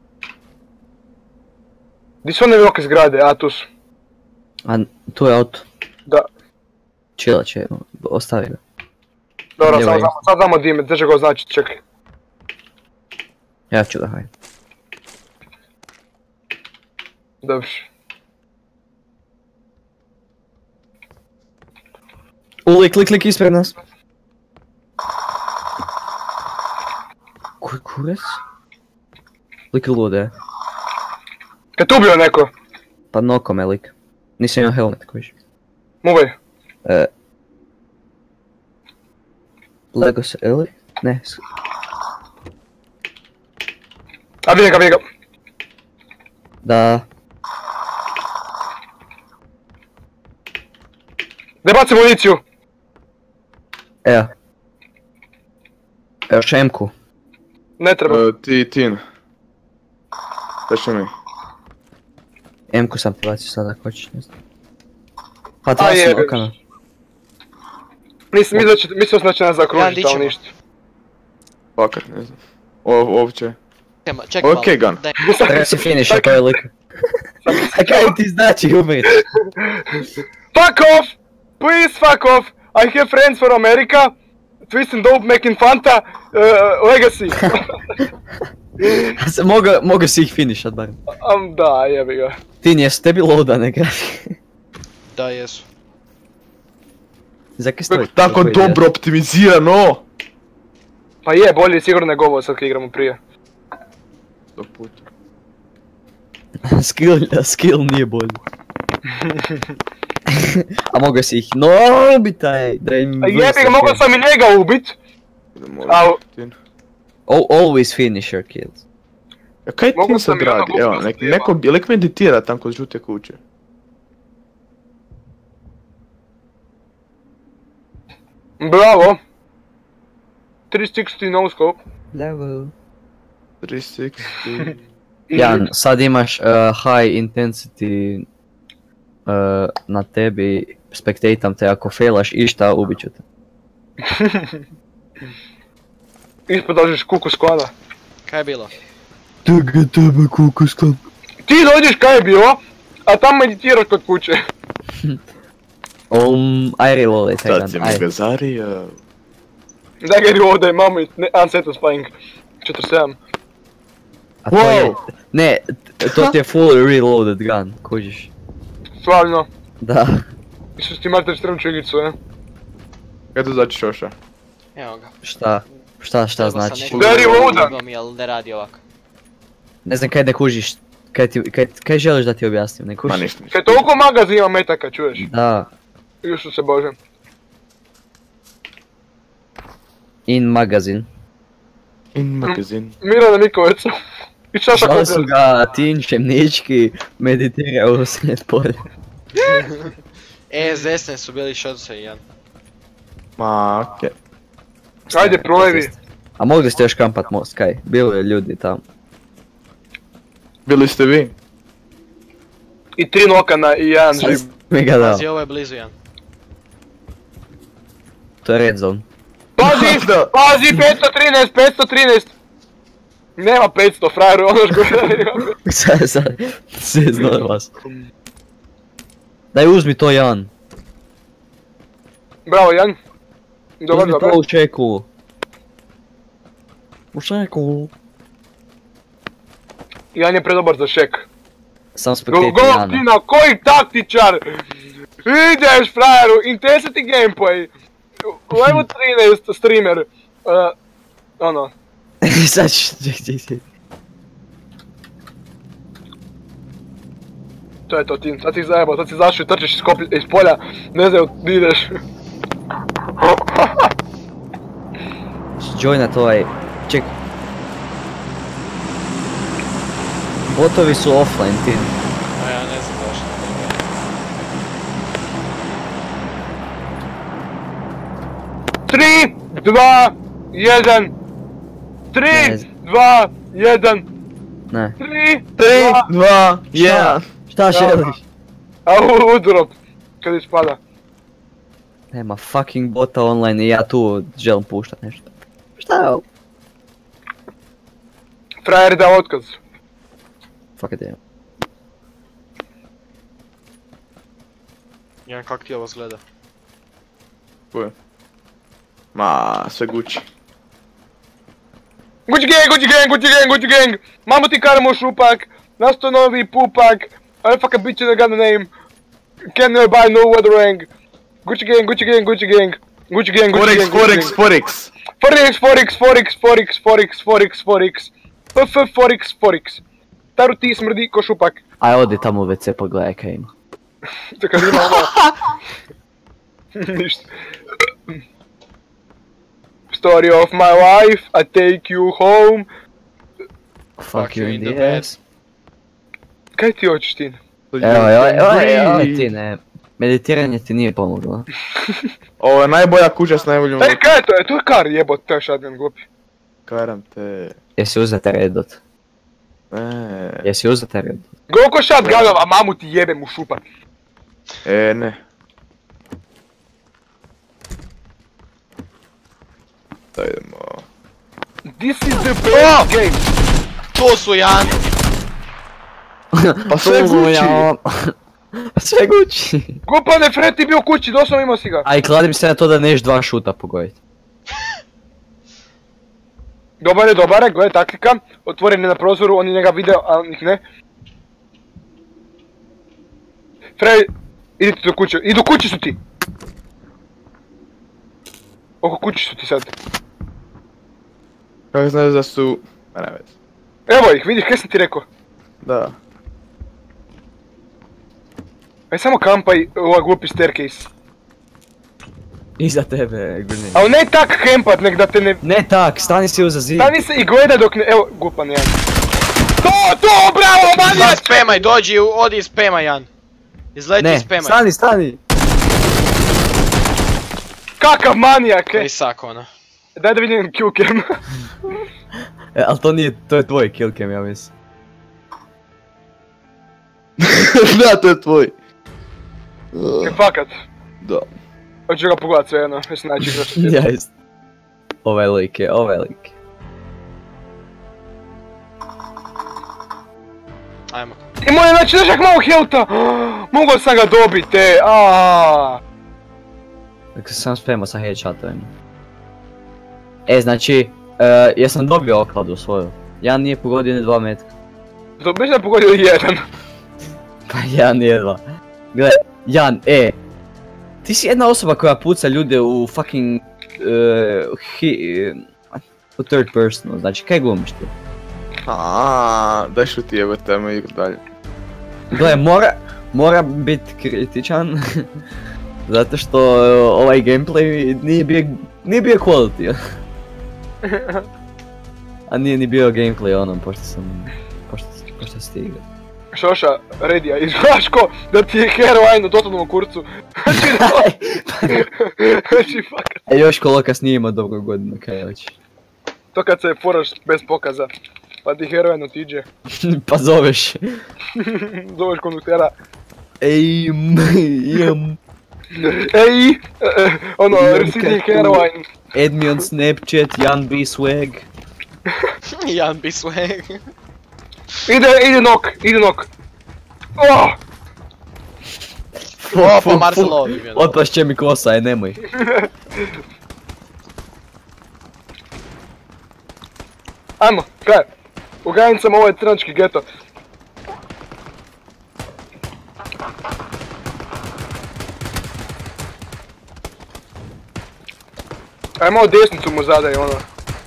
Di su one velike zgrade? A, tu su. A tu je auto. Da. Čila će, ostavi ga. Dobro, Evo sad je. znamo, sad znamo di ime, drže ga označiti, čekaj. Ja ću ga, hajde. Dobro. Uli, klik, klik ispred nas. Koji kurac? Lik je lude. Kad tu bio neko? Pa noko me lik. Nisam imao helmet kojiš. Muvaj. E... Lego se, ili? Ne. s- A vidim ga, vidim ga. Da. Ne bacim municiju. Evo. Evo šemku. Ne treba. E, ti, Tin. Daš mi. Emku sam ti bacio sada ako hoćeš, ne znam. Pa A tamo sam jebe. okano. Mislim, mislio, će- mislio sam da će nas Ja, zakružiti, di ali ćemo? ništa. Fakat, ne znam. O, uopće. Čekaj, čekaj malo. Okej, gun. Daj. Treba si finisher koji lik. A kaj ti znači umriš? Fuck off! Please fuck off! I have friends from America. Twist and dope making Fanta. Uh, legacy. Mogu, mogu si ih finishat barem. um, da, jebi ga. Ti nijesu tebi loada ne gradi. Da, jesu. Zakaj stoji? Tako dobro optimizirano! Pa je, bolje je sigurno nego ovo sad kad igramo prije. Sto puta. Skill, skill nije bolji. A mogu si ih, no bi taj, da im... A jebi ga, mogao sam i njega ubit. Idemo Au. Tin. Al- Always finish your kills. Ja, kaj Mogu ti sam sad i ono radi? Evo, nek, gluposti, neko, nek meditira tam kod žute kuće. Bravo! tri šezdeset no scope. Level. tri šezdeset. Jan, sad imaš uh, high intensity uh, na tebi, spektatam te, ako failaš išta, ubit ću te. Ispod dođeš kuku sklada. Kaj je bilo? Tega tebe kuku sklad. Ti dođeš kaj je bilo, a tam meditiraš kod kuće. Um, I reload it, Sad si Egan, mi aj. gazario. Daj ga reloadaj, mamo, unsatisfying. četrdeset sedam. A to je, ne, t- to ti je full reloaded gun, kužiš. Stvarno. Da. Isus ti imate strmču igricu, ne? Kaj to znači Šoša? Evo ga. Šta? Šta, šta Trebao sam znači? nešto Da je reloadan. drugom, jel ne radi ovako. Ne znam kaj ne kužiš, kaj, ti, kaj, kaj želiš da ti objasnim, ne Ma kužiš? ništa, ništa. Kaj toliko magazina ima metaka, čuješ? Da, Isuse Bože. in magazin. In magazin. Mirana Mikovica. I Šaša Zvali su Koper. ga Tinčem Nički, meditirao u sred polja. E, s desne su bili šodce i jedan. Ma, okej. Ajde, prolevi. A mogli ste još kampat most, kaj? Bilo je ljudi tamo. Bili ste vi? I tri nokana i jedan živ. Mi ga dao, Pazi, ovo je blizu jedan. to je red zone. Pazi! Pazi, petsto trinaest, petsto trinaest! Nema petsto, frajeru, ono što je. Sad, sad, sve znoj vas. Daj uzmi to Jan. Bravo, Jan. Dobar, Uzmi dobar. to u čeku. U čeku. Jan je predobar za šek. Sam Go, spektator go, Jana. Tina, koji taktičar? Ideš, frajeru, intensity gameplay. Level trinaest streamer. Uh, ono. Sad ću, ček, ček, ček. To je to, Tin, sad si zajebao, sad si zašao i trčiš iz, kopi, iz polja, ne znaju di ideš. Joinat ovaj, ček. Botovi su offline, Tin. A ja ne znam zašto. tri, dva, jedan. Ne tri, znam. dva, jedan. Ne. tri, tri, dva, dva, jedan. Šta želiš? a udrop, kad ispada. Nema fucking bota online i ja tu želim puštat nešto. Šta je ovo? Frajer da otkaz. Fuck it, je. Jedan, kak ti ovo zgleda? Koje? Ma, sve Gucci. Gucci gang, Gucci gang, Gucci gang, Gucci gang. Mamo ti karamo šupak, nasto novi pupak. I fuck a bitch in a gun name. Can you buy no weathering? Gucci gang, Gucci gang, Gucci gang. Gucci gang, Gucci Forex, gang, Gucci Forex, gang. Forex. Forex, Forex, Forex, Forex, Forex, Forex, Forex. F, Forex, Forex. Taru ti smrdi ko šupak. Aj odi tamo u ve ce pogledaj kaj ima. To kad ima ono... Ništa. Story of my life, I take you home. Fuck you in the ass. Kaj ti hoćeš, Tina? Evo, evo, evo, evo ti ne. Meditiranje ti nije pomoglo. Ovo je najbolja kuća s najboljom Ej, kaj je to? E, to je kar jebot, to je shotgun glupi. Karam te. Jesi uzete redot? Ne. Jesi uzete redot? Koliko shotgunova, mamu ti jebem u šupak. E, ne. Da idemo. This is the best game. To su jedan! Pa sve Gucci! Sve Gucci! Gupane, Fred ti bio kući, doslovno imao si ga. Aj, kladim se na to da neš dva šuta pogoditi. Dobar je, dobar je, gledaj taktika. Otvoren je na prozoru, oni njega vide, a ih ne. Fred, idite do kuće, idu kući su ti! Oko kući su ti sad. Kako znaš da su... Ma ne već. Evo ih, vidiš, kaj sam ti rekao? Da. Aj samo kampaj ovaj glupi staircase. Iza tebe, gledaj. Ali ne tak kempat, nek da te ne... Ne tak, stani si uza zid. Stani se i gledaj dok ne... Evo, glupan jedan. to, bravo, Sad manijak! spamaj, dođi, odi i spamaj, Jan. Izleti i Ne, spamaj. stani, stani! Kakav manijak, e! Risak, ono. Daj da vidim killcam. E, ali to nije, to je tvoj killcam, ja mislim. Da, to je tvoj. E, fakat. Da. Hoću ga pogledat sve jedno, mislim najći igrač. Ja isto. Ovaj lik je, ovaj lik. Ajmo. Imao je znači nešak malo healtha! Mogao sam ga dobit, e, aaaa. Dakle sam spremao sa headshotovima. E, znači, uh, jesam dobio okladu svoju. Jan nije pogodio ni dva metka. Dobro, da pogodio jedan. Pa Jan nije dva. Gle, Jan, e. Ti si jedna osoba koja puca ljude u fucking... Uh, hi, uh, u third personu, znači kaj glumiš ti? Aaaa, daj šuti jebate, ajmo igrat dalje. Gle, mora, mora biti kritičan. Zato što uh, ovaj gameplay nije bio, nije bio quality. A nije ni bio gameplay onom, pošto sam, pošto, pošto si ti igra. Šoša, redija, izgledaš ko da ti je heroin u totalnom kurcu. Znači, znači, fakat. E još Kolokas nije imao dobru godinu, kaj hoće. To kad se foraš bez pokaza, pa ti heroin otiđe. Pa zoveš. Zoveš konduktera. Ej, jem. Ej, e, e, ono, Jem receding katu. heroin. Add me on Snapchat, Jan B Swag. Jan bi swag. Ide, ide nok, ide nok. Oh! O, pa Marcelo ovim je. Otpašće mi kosa, aj nemoj. Ajmo, kaj? U granicama ovo je crnački geto. Ajmo ovo desnicu mu zadaj, ono.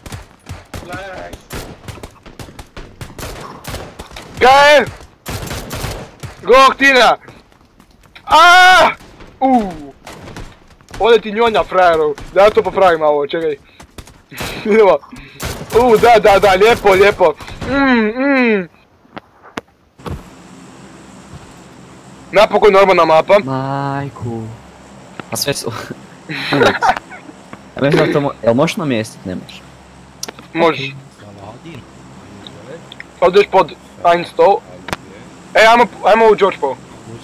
Kaj? Gok Tina! Aaaa! Uuu! Ode ti njonja frajeru, da ja to popravim malo, čekaj. Idemo. Uuu, da, da, da, lijepo, lijepo. Mmm, mmm. Napokon normalna mapa. Majku. A sve su... Ja mislim da to mo... Jel možeš namjestit? Ne možeš. Možeš. Odeš pod Einstall. E, ajmo, ajmo u George Paul.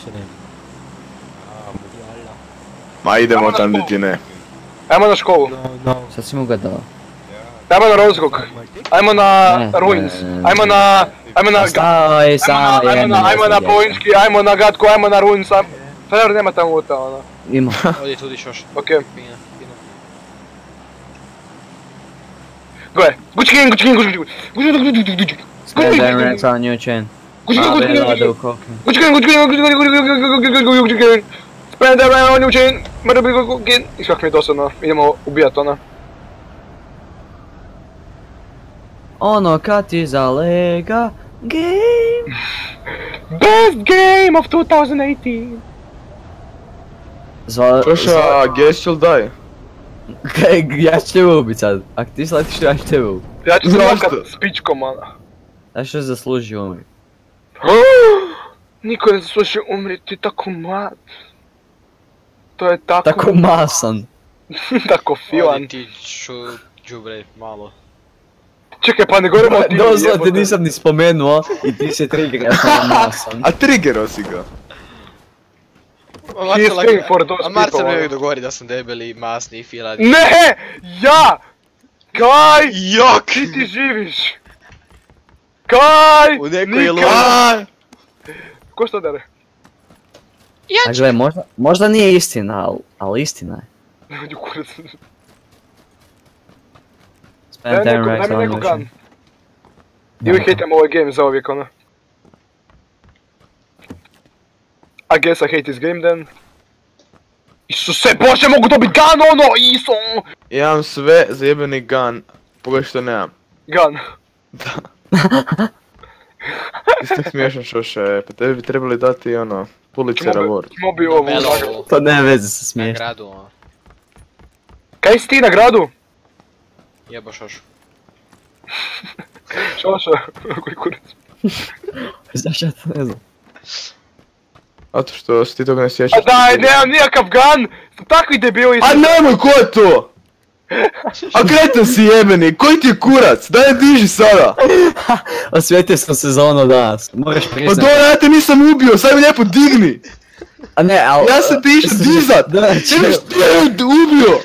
Ma idemo tam gdje ti ne. Ajmo na školu. Sad si mu ga dao. Ajmo na Rozgog. Ajmo na Ne, Ruins. ne, ne, ne. Ajmo na... Ajmo na... Stao je Ajmo samo na, ajmo jedno na, ajmo na mjesto Poinski, ajmo na Gatku, ajmo na Ruins. Frajer nema tamo uta, ono. dječja. Ima. Odi tudi šoš. Okej. Fina, fina. Gle, gučki gen, gučki gen, gučki gen, gučki gen, gučki gen, gučki gen, Spend them rats on your chin. gučki gen, gučki gen, gučki gen, koken. gučki gen, gučki gen, gučki gen, gučki gen, gučki gen, spend them on your chin, mada bi gučki gen. Iskak mi je dosadno, idemo ubijat ona. Ono kad ti zalega game. Best game of twenty eighteen. Zva... Šoša, guess you'll die. Kaj, ja ću tebe ubit sad. Ako ti sletiš, ja ću tebe ubit. Ja ću se Zašto? nokat s pičkom, ona. Ja što zasluži umri. Niko ne zasluži umriti, ti tako mlad. To je tako... Tako masan. tako filan. Odi ti ču... džubre, malo. Čekaj, pa ne govorimo o ti Doslovno te nisam ni spomenuo i ti se triggeraš na masan. A triggerao si ga. He is paying for those A Marcel people, mi ono. uvijek dogovori da sam debeli, masni i filan. Ne! Ja! Kaj? Jok! Ti ti živiš? Kaj? U nekoj Nikad. iluziji. Ko što dere? A gle, možda, možda nije istina, ali, ali istina je. Dođu kurac. Spend Daj ten neko, daj racks mi on neko your gun. chin. I uvijek hateam ovaj game za uvijek, ono. I guess I hate this game then. Isuse Bože, mogu dobit gun ono, iso! Ja imam sve zajebeni gun, pogledaj što nemam. Gun. Da. Ti si tak smiješan Šoše, pa tebi bi trebali dati ono, Pulitzer Award. Mobi ovo Melo, nagradu. To nema veze sa smiješnom. nagradu, ono. Kaj si ti na gradu? Jebo šoš. Šoša, koji kurac. Zašto ja to ne znam? Zato što si ti toga ne sjećaš. A daj, nemam nikakav gun! Takvi debili A nemoj, ko je to? A kretan si jebeni, koji ti je kurac? Daj ne diži sada! Osvijetio sam se za ono danas, moraš Pa priznati. dobro, ja te nisam ubio, sad mi lijepo digni! A ne, al... Ja sam te išao dizat! Da, Češ ti je ubio!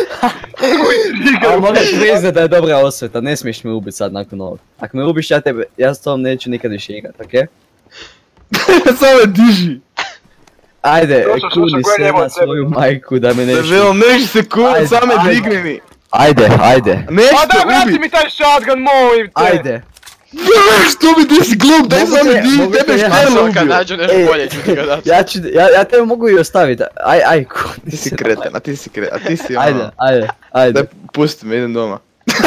ali moraš priznat da je dobra osveta, ne smiješ me ubit sad nakon ovog. Ako me ubiš ja tebe, ja s tom neću nikad više igrat, okej? Samo me diži! Ajde, Došao, došao, kuni koji se nema na od tebe. svoju majku da me ne Debil, neću se kunit, Ajde, samo me ajde. digni mi! Ajde, ajde, Neću Pa daj, te vrati ubit! mi taj shotgun, molim te! ajde. Što mi ti si glup, daj Mogu samo te- diži, mogu tebe te- šterla Kad ubio! nađu nešto Ej. bolje ću ti ga dati. Ja ću, ja, ja tebe mogu i ostaviti, aj, aj, kuni Ti se. si kreten, a ti si kreten, a ti si ono... Ajde, ajde, ajde. Daj, pusti me, idem doma.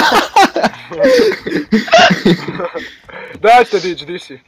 Daj te dić, di si?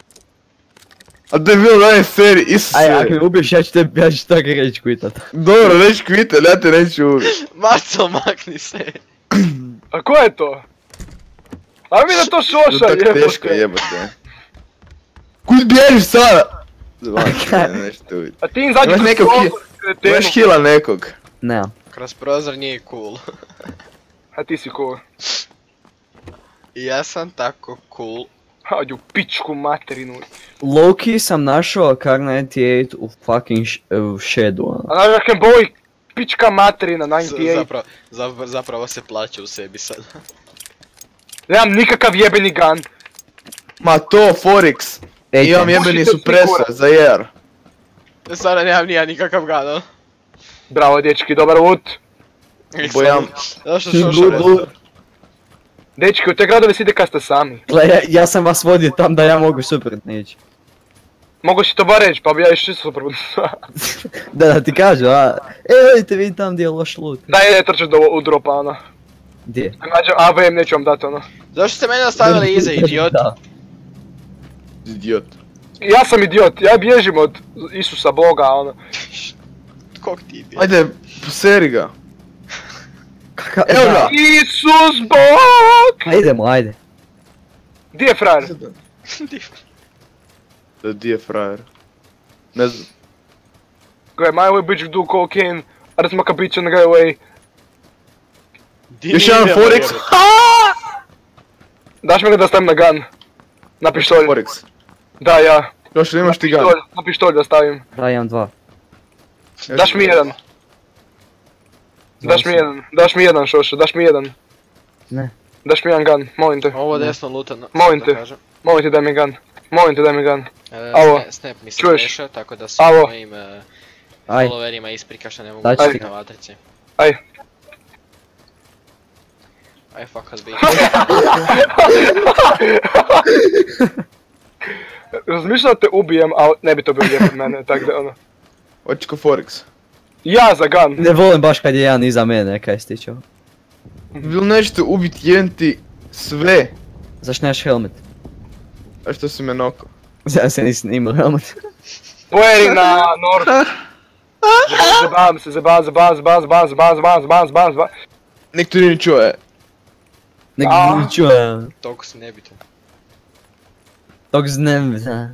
A debil, daj je seri, Isuse! Aj, ako me ubiješ ja ću te, ja ću tako reći kvitat. Dobro, neću kvitat, ja te neću ubit. Marcel, makni se. A ko je to? A mi da to To šoša, je tako teško jebote. jebote. Kud bježiš sada? Zvači, nešto te ubit. A ti im zađi Imaš kroz nekog prozor, ki- kretenu. Imaš hila nekog. Nemam. Kroz prozor nije cool. A ti si cool. I ja sam tako cool. Hađu pičku materinu. Loki sam našao Kar devedeset osam u fucking sh uh, Shadow, ono. A znaš kak boj pička materina, Z- devedeset osam. Zapravo, zapravo, zapravo se plaće u sebi sad. Nemam nikakav jebeni gun. Ma to, Forex. Ejte, Imam jebeni Pušite supresor sigura. za jer. Sada nemam nija nikakav gano. Bravo dečki, dobar loot. Bojam. Zašto Good šoša loot. Dečki, u te gradove si ide kad ste sami. Gle, ja, ja sam vas vodio tam da ja mogu suprotno ići. Mogu si to bar reći, pa bi ja išao suprotno. Da, da ti kažu, a? E, vidite vi tam gdje je loš loot. Daj, ne trčeš do u dropa, ono. Gdje? Kad nađem A V M, neću vam dati, ono. Zašto ste mene ostavili iza, idiot? Da. Idiot. Ja sam idiot, ja bježim od Isusa Boga, ono. Kog ti idiot? Ajde, poseri ga. Kaka, Evo da. ga. Isus Bog! Ajdemo, ajde. Di je frajer? Da, di je frajer? Ne znam. Gle, my way bitch do cocaine, a da smaka bitch on the way. Di Još mi jedan idemo, Forex. jebote? Daš mi ga da stavim na gun. Na pištolj. Forex. Da, ja. Još li imaš ti ga? Pištolj, na pištolj da stavim. Da, imam dva. Daš mi jedan. Daš mi jedan, daš mi jedan šoša, daš mi jedan. Ne. Daš mi jedan gun, molim te. Ovo desno lutano. Molim da te. kažem. Molim te daj mi gun. Molim te daj mi gun. E, Alo. sna- Snap mi se Čuješ? prešao, tako da svim Alo. mojim e, Aj, followerima isprika što ne mogu Daj ću biti ti. na vatrici. Aj. Aj fuck has been. Razmišljam da te ubijem, ali ne bi to bilo lijepo od mene, tak da ono. Hoćeš ko Forex. Ja za gun. ne volim baš kad je jedan iza mene, kaj stiče ovo. Bil nećete ubit jedan ti sve. Zašto nemaš helmet? A što si me noko? Ja se nisam imao helmet. Pojeri na north. Zabavam se, zabavam, zabavam, zabavam, zabavam, zabavam, zabavam, zabavam, zabavam, zabavam. Nek to nije čuje. Nek A. čuje. Toliko si nebitan. Tog znam, da.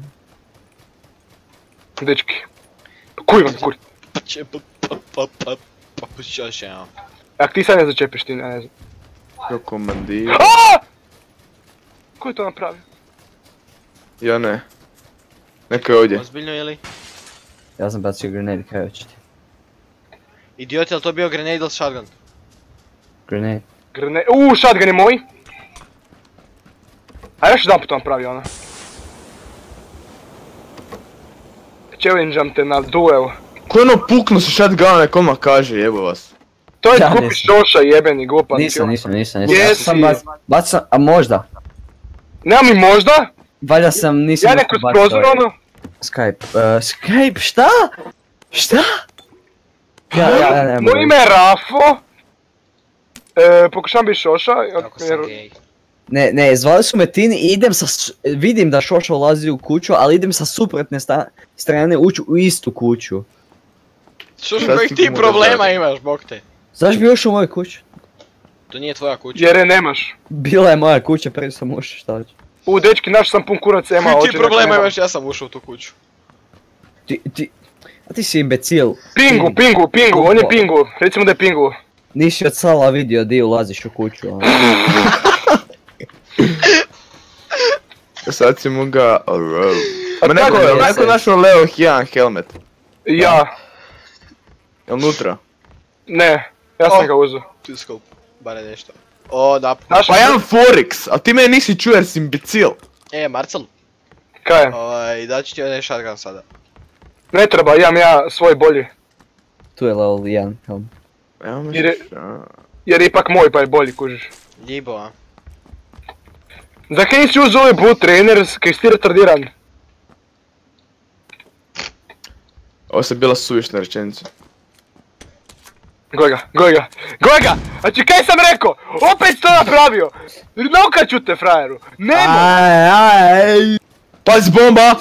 Dečki. Kuj vam, kuj. Pa će pa pa pa pa pa pa još jedan. Ak ti sad ne začepiš, ti ne, ne znam. Kao komandir. Aaaa! Ko je to napravio? Ja ne. Neka je ovdje. Ozbiljno ili? Ja sam bacio grenade, kaj hoćeš ti? Idiot, je li to bio grenade ili shotgun? Grenade. Grne... Uuu, shotgun je moj. A još jedan put to napravio, ono. Challenge-am te na duel. Ko je ono puknu sa shotguna, nek odmah kaže, jebo vas. To je Ja skupi nisam. šoša jebeni, glupan. Nisam, nisam, nisam, nisam. Ja Jesi. sam bac, bacio sam, a možda. Nema mi možda? Valjda sam, nisam Ja baš neko s bacio prozora, ovaj ono. Skype, uh, Skype, šta? Šta? Ja, ja, ja, ne mogu. Moje ime je Rafo. E, pokušavam biti šoša. Kako sam jer- gay. Ne, ne, zvali su me Tini i idem sa, s- vidim da Šoša ulazi u kuću, ali idem sa suprotne sta- strane ući u istu kuću. Što Šta kojih ti ti možeš problema dati? imaš, bog te? Zašto bi ušao u moju kuću? To nije tvoja kuća. Jer je nemaš. Bila je moja kuća, prije sam ušao, šta hoću. U, dečki, naš sam pun kurac ema. Ti problema imaš, ja sam ušao u tu kuću. Ti, ti... A ti si imbecil. Pingu, pingu, pingu, on je pingu. Recimo da je pingu. Nisi od sala vidio di ulaziš u kuću. Sad ćemo ga... A Ma tako neko, je, neko našao Leo jedan helmet. Ja. Jel nutra? Ne, ja sam ga uzeo. Tu scope, bare nešto. O, da. Naš- Pa jedan Forex, a ti mene nisi čuo jer si imbecil. E, Marcel, Kaj je? ovaj, daću ti onaj shotgun sada. Ne treba, imam ja svoj bolji. Tu je level jedan. helm. Evo me Jer je- šta. Jer je ipak moj pa je bolji, kužiš. Ljibo, a? Zakaj nisi uzeo ovaj boot trainer, kaj si ti retardiran? Ovo se bila suvišna rečenica. Goj ga, goj ga, goj ga! Znači kaj sam rekao? Opet si to napravio! Nokat ću te, frajeru! Nemoj! Aj, aj, Pazi bomba!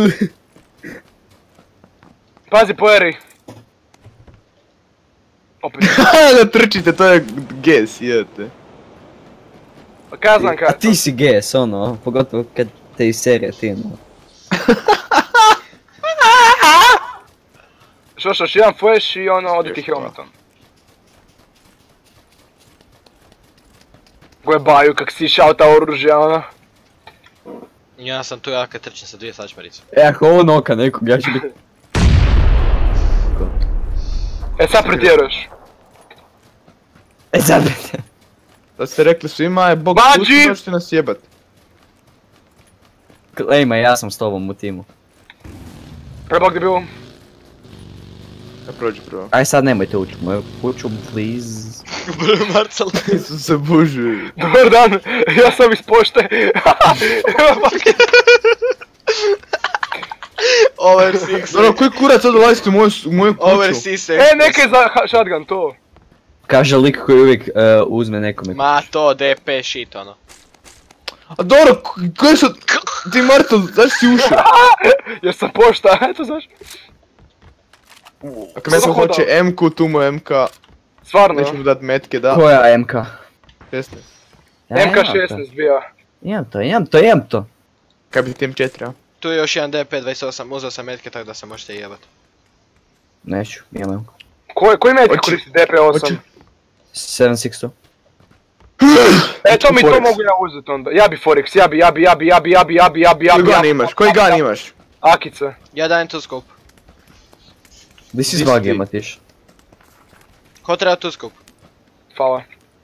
Pazi, poeri. Opet. Da trčite, to je ges, jete. Pa kaj ja znam kaj A je to? ti si ges, ono, pogotovo kad te iz serije ti, ono. Šošaš, jedan flash i ono, odi ti helmetom. Goj baju kak si šauta oružja, ono. Ja sam tu, ja kad trčim sa dvije sačmarice. E, ako ovo noka nekog, ja ću biti... E sad pretjeruješ. E, sad... Da ste rekli svima je bog Mađi! pusti, možete nas jebat. Klejma, ja sam s tobom u timu. Prebog gdje bilo. Ja prođi prvo. Aj sad nemojte ući u moju kuću, please. Marcel. Isuse Bože. Dobar dan, ja sam iz pošte. Over six. Dobro, koji kurac od dolazite u moju, u moju kuću? Over six. E, neke za ha- shotgun, to. Kaže lik koji uvijek uh, uzme nekome. Ma to, D P shit ono. A dobro, k- koji su... Ti Martel, zašto si ušao? Jer sam pošta, eto znaš. Ako me sam Hodao. hoće M-ku, tu mu M-ka, Stvarno. neću mu dat metke, da. Koja M K? šesnaest. Ja, M K imam to. šesnaest bija. Imam to, imam to, imam to. Kaj bi ti M četiri, a? Tu je još jedan D P dvadeset osam, uzeo sam metke tako da se možete jebat. Neću, imam M K. Koji, koji metke Hoće- koristi D P osam? hoće- sedam šest. E, to mi to Forex. mogu ja uzeti onda. Ja bi Forex, ja bi, ja bi, ja bi, ja bi, ja bi, ja bi, ja bi, ja Koji bi, ja gun bi. imaš? Koji gun imaš? Akice. Ja dajem tu scope. Di si Di s si bagijom, ti? Matiš? Ko treba tu scope? Hvala.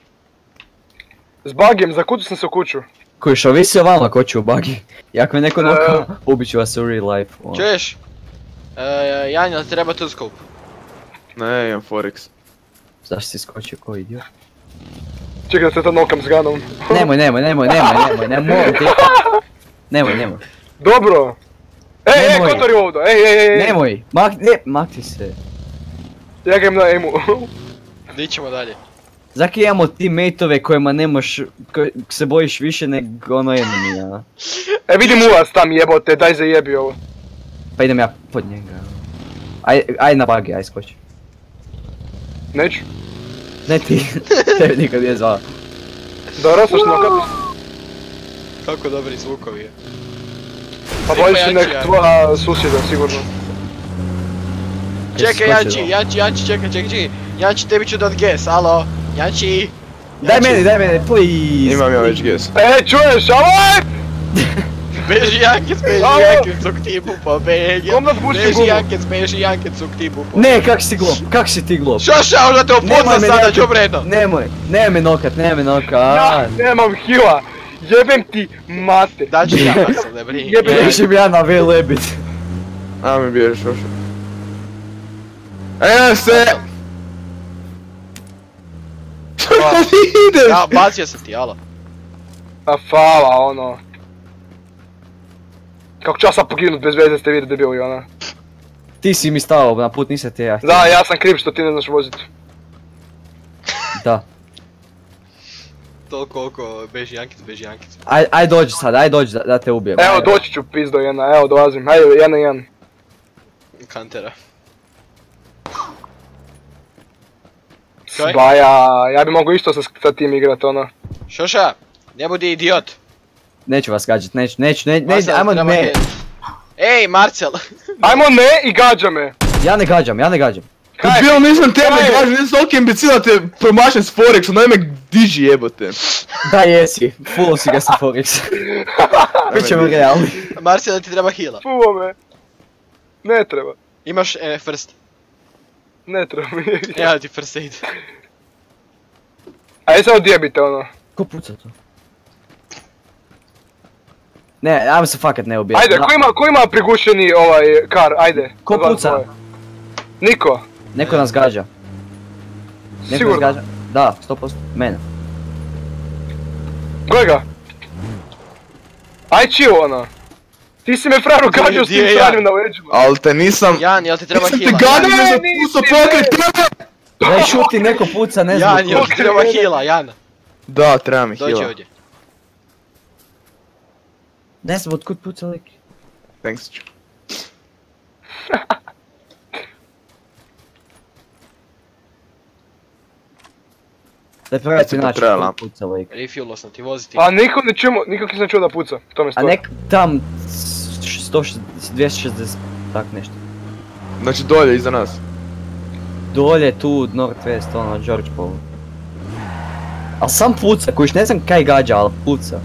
S bagijem, zakucao sam se u kuću. Kojiš, ovisi o vama ko će u bagi. I ako me neko noka, ubit ću vas u real life. ono. Čuješ? E, Janja, treba tu scope. Ne, imam Forex. Zašto si skočio ko idiot? Čekaj da se to nokam s gunom. Nemoj, nemoj, nemoj, nemoj, nemoj, nemoj, ti. Nemoj, nemoj. Dobro. Ej, ej, Nemoj. kotori ovdje, ej, ej, ej. Nemoj, mak, ne, makni se. Ja ga imam na emu. Di ćemo dalje? Zaki imamo teammateove kojima ne moš, koji se bojiš više nego ono enemy, a? E, vidim ulaz tam jebote, daj zajebi ovo. Pa idem ja pod njega. Aj, aj na bagi, aj skoči. Neću. Ne ti, tebi nikad nije zvao. Dobro, saš nokat. Kako dobri zvukovi je. Pa Ej, bolji pa si Janči, nek ja. tvoja susjeda, sigurno. Jesi Čekaj skočio Janči, dole? Janči, Janči, čekaj, čekaj, čekaj. Janči, tebi ću dat gas, alo? Janči! Daj meni, daj meni, please! Imam ja već ges. E, čuješ, alo? Beži Jankec, beži Alo? Jankec, cuk ti bupa, beži. Kom da spuštim Beži gumu? Jankec, beži Jankec, cuk ti bupa. Ne, kak si glob, kak si ti glob? Šoša, onda te Nemoj opozna me sada, nokat. čobredno! Nemoj, nemoj me nokat, nemoj me nokat. Ja nemam hila. Jebem ti mate. Daću ja Marcel, ne brini. Jebe- Ja- Nećem ja na V lebit. A mi biješ oša. Evo se! Što ti ideš? Ja, bacio sam ti, alo. A fala, ono. Kako ću ja sad poginut bez veze ste vidi debili, ona. Ti si mi stao na put, nisam te ja htio. Da, ja sam kriv što ti ne znaš vozit. Da. Toliko oko beži Jankec, beži Jankec. Aj, aj dođi sad, aj dođi da, da te ubijem. Evo, aj, doći ću pizdo jedna, evo dolazim, hajde, jedan na jedan. Kantera. Kaj? Svaja, ja bi mogu isto sa, sa tim igrat, ono. Šoša, ne budi idiot. Neću vas gađat, neću, neću, neću, neću, Marcel, ajmo treba ne. heal. Ej, Marcel! Ajmo ne i gađa me. Ja ne gađam, ja ne gađam. Kad bilo nisam tebe Kaj je? gažem, nisam toliko imbecila te promašen s Forexom, daj me diži jebote. Da jesi, full si ga sa Forex. Bićemo realni. Marcel, ti treba heala. Fuo me. Ne treba. Imaš e, first. Ne treba mi. Evo ti first aid. Ajde samo odjebite ono. Ko puca to? Ne, ajmo se fakat ne ubijati. Ajde, ko ima, ko ima prigušeni ovaj kar, ajde. Ko Od vas puca? dvoje. Niko. Neko nas gađa. Neko Sigurno? nas gađa. Da, sto posto. Mene. Gledaj ga. Aj chill ono. Ti si me fraru gađao s Di tim je ja? sranjem na leđima. Al te nisam... Jan, jel ti treba Nisam te heala? gadio Ne, za nisi puso me. pokret tebe! Daj šuti, neko puca, ne znam. Jan, jel ti treba heala, Jan? Da, treba mi Dođi heala. ovdje. Ne znam otkud puca lik. Thanks. Daj probaj ti Mislim da naći treba otkud lampu. puca lik. Refuelao sam ti, vozi ti. A niko ne čujemo, nikak nisam čuo da puca. To me A stvar. nek tam sto šezdeset, dvjesto šezdeset, tak nešto. Znači dolje, iza nas. Dolje tu, Northwest, ono, George Paul. Al sam puca, kojiš ne znam kaj gađa, al puca.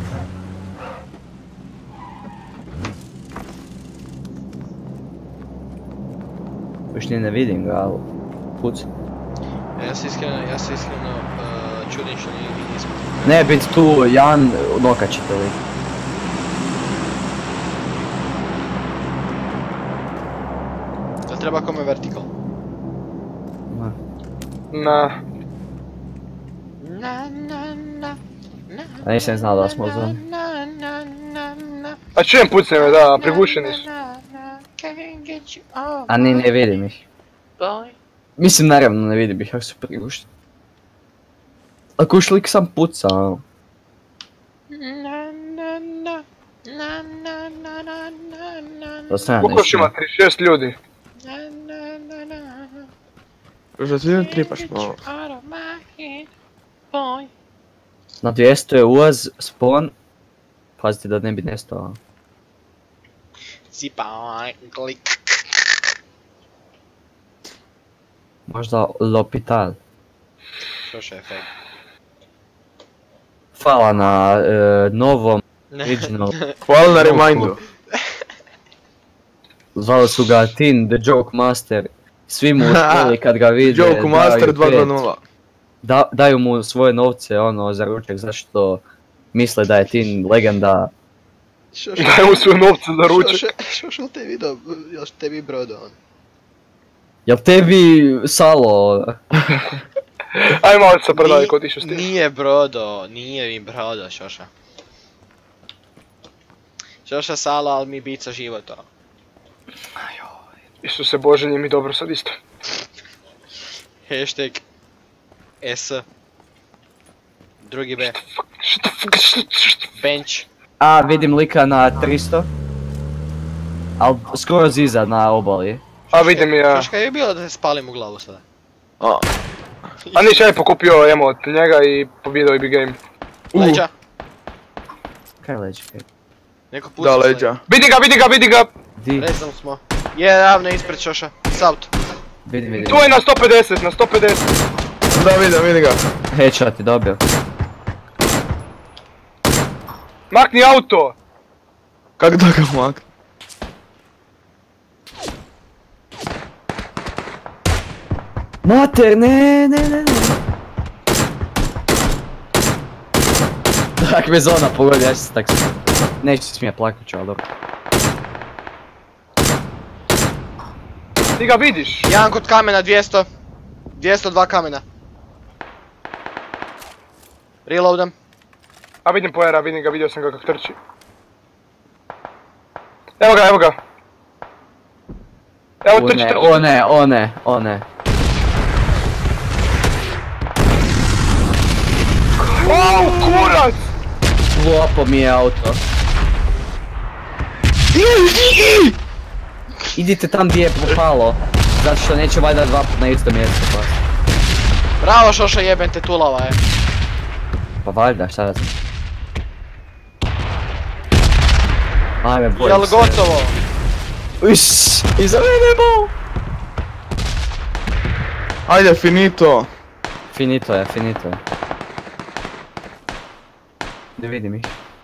Još ni ne vidim ga, al puca. Ja se iskreno, ja se iskreno uh, čudim što nije nismo. Ne biti tu, Jan, nokačite lik. Da treba kome vertical. Ma. Na. Na na na na. A nisam znao da smo u zoni. Na na na na. A čujem pucnjeve, da, prigušeni su. A ni ne vidim ih. Boy. Mislim naravno ne vidim ih, ako su prigušteni. Ako už lik sam puca, ono. Na na na na na na na na na. To sam ja Koliko još nešto. ima? trideset šest ljudi. Na na na na. Možda ti idem tripaš malo. Out of my head, boy. Na dvjesto je ulaz, spawn. Pazite da ne bi nestao. Zipaj, klik. Možda L'Hopital. Što je efekt? Hvala na e, novom original. Hvala na remindu. Zvali su ga Tin, The Joke Master. Svi mu uspjeli kad ga vide. Joke Master daju dva pet. dva nula. Da, daju mu svoje novce ono za ručak zašto misle da je Tin legenda. Što Daj mu svoje novce za ručak. Što što te vidio, još tebi brodo on. Jel tebi salo? Aj malo se predali kod išao s tim. Nije brodo, nije mi brodo, Šoša. Šoša sala, ali mi bica života. Isuse Bože, nije mi dobro sad isto. Hashtag S. Drugi B. Što the fuck, što, što? Bench. A, vidim lika na tristo. Al skoro iza na obali. A vidim ja. Šoška je bilo da se spalim u glavu sada. A, A niš, ja je pokupio emo od njega i pobjedao bi game. Leđa. Kaj leđe, kaj? Neko puca. da leđa. Vidi ga, vidi ga, vidi ga! Di? Rezom smo. Je ravno ispred Šoša. South. Vidim, vidim. Tu je na sto pedeset, na sto pedeset. Da vidim, vidi ga. Headshot je dobio. Makni auto! Kak da ga mak? Mater, ne, ne, ne, ne. Tak me zona pogodi, ja ću se tak smijeti. Neću se smijeti, plakat ću, ali dobro. Ti ga vidiš? Jedan kod kamena, dvjesto. dvjesto dva kamena. Reloadam. A vidim poera, vidim ga, vidio sam ga kak trči. Evo ga, evo ga. Evo O trči, ne, trči. o ne, o ne, o ne. Au, kurac! Lopo mi je auto. Idite tam gdje je propalo. Zato što neće valjda dva put na isto mjesto pas. Bravo Šoša, jebem te tulava je. Pa valjda, šta da znam. Ajme, bojim Jel se. gotovo? Uš, iza mene bol! Ajde, finito. Finito je, finito je. Ne vidim ih.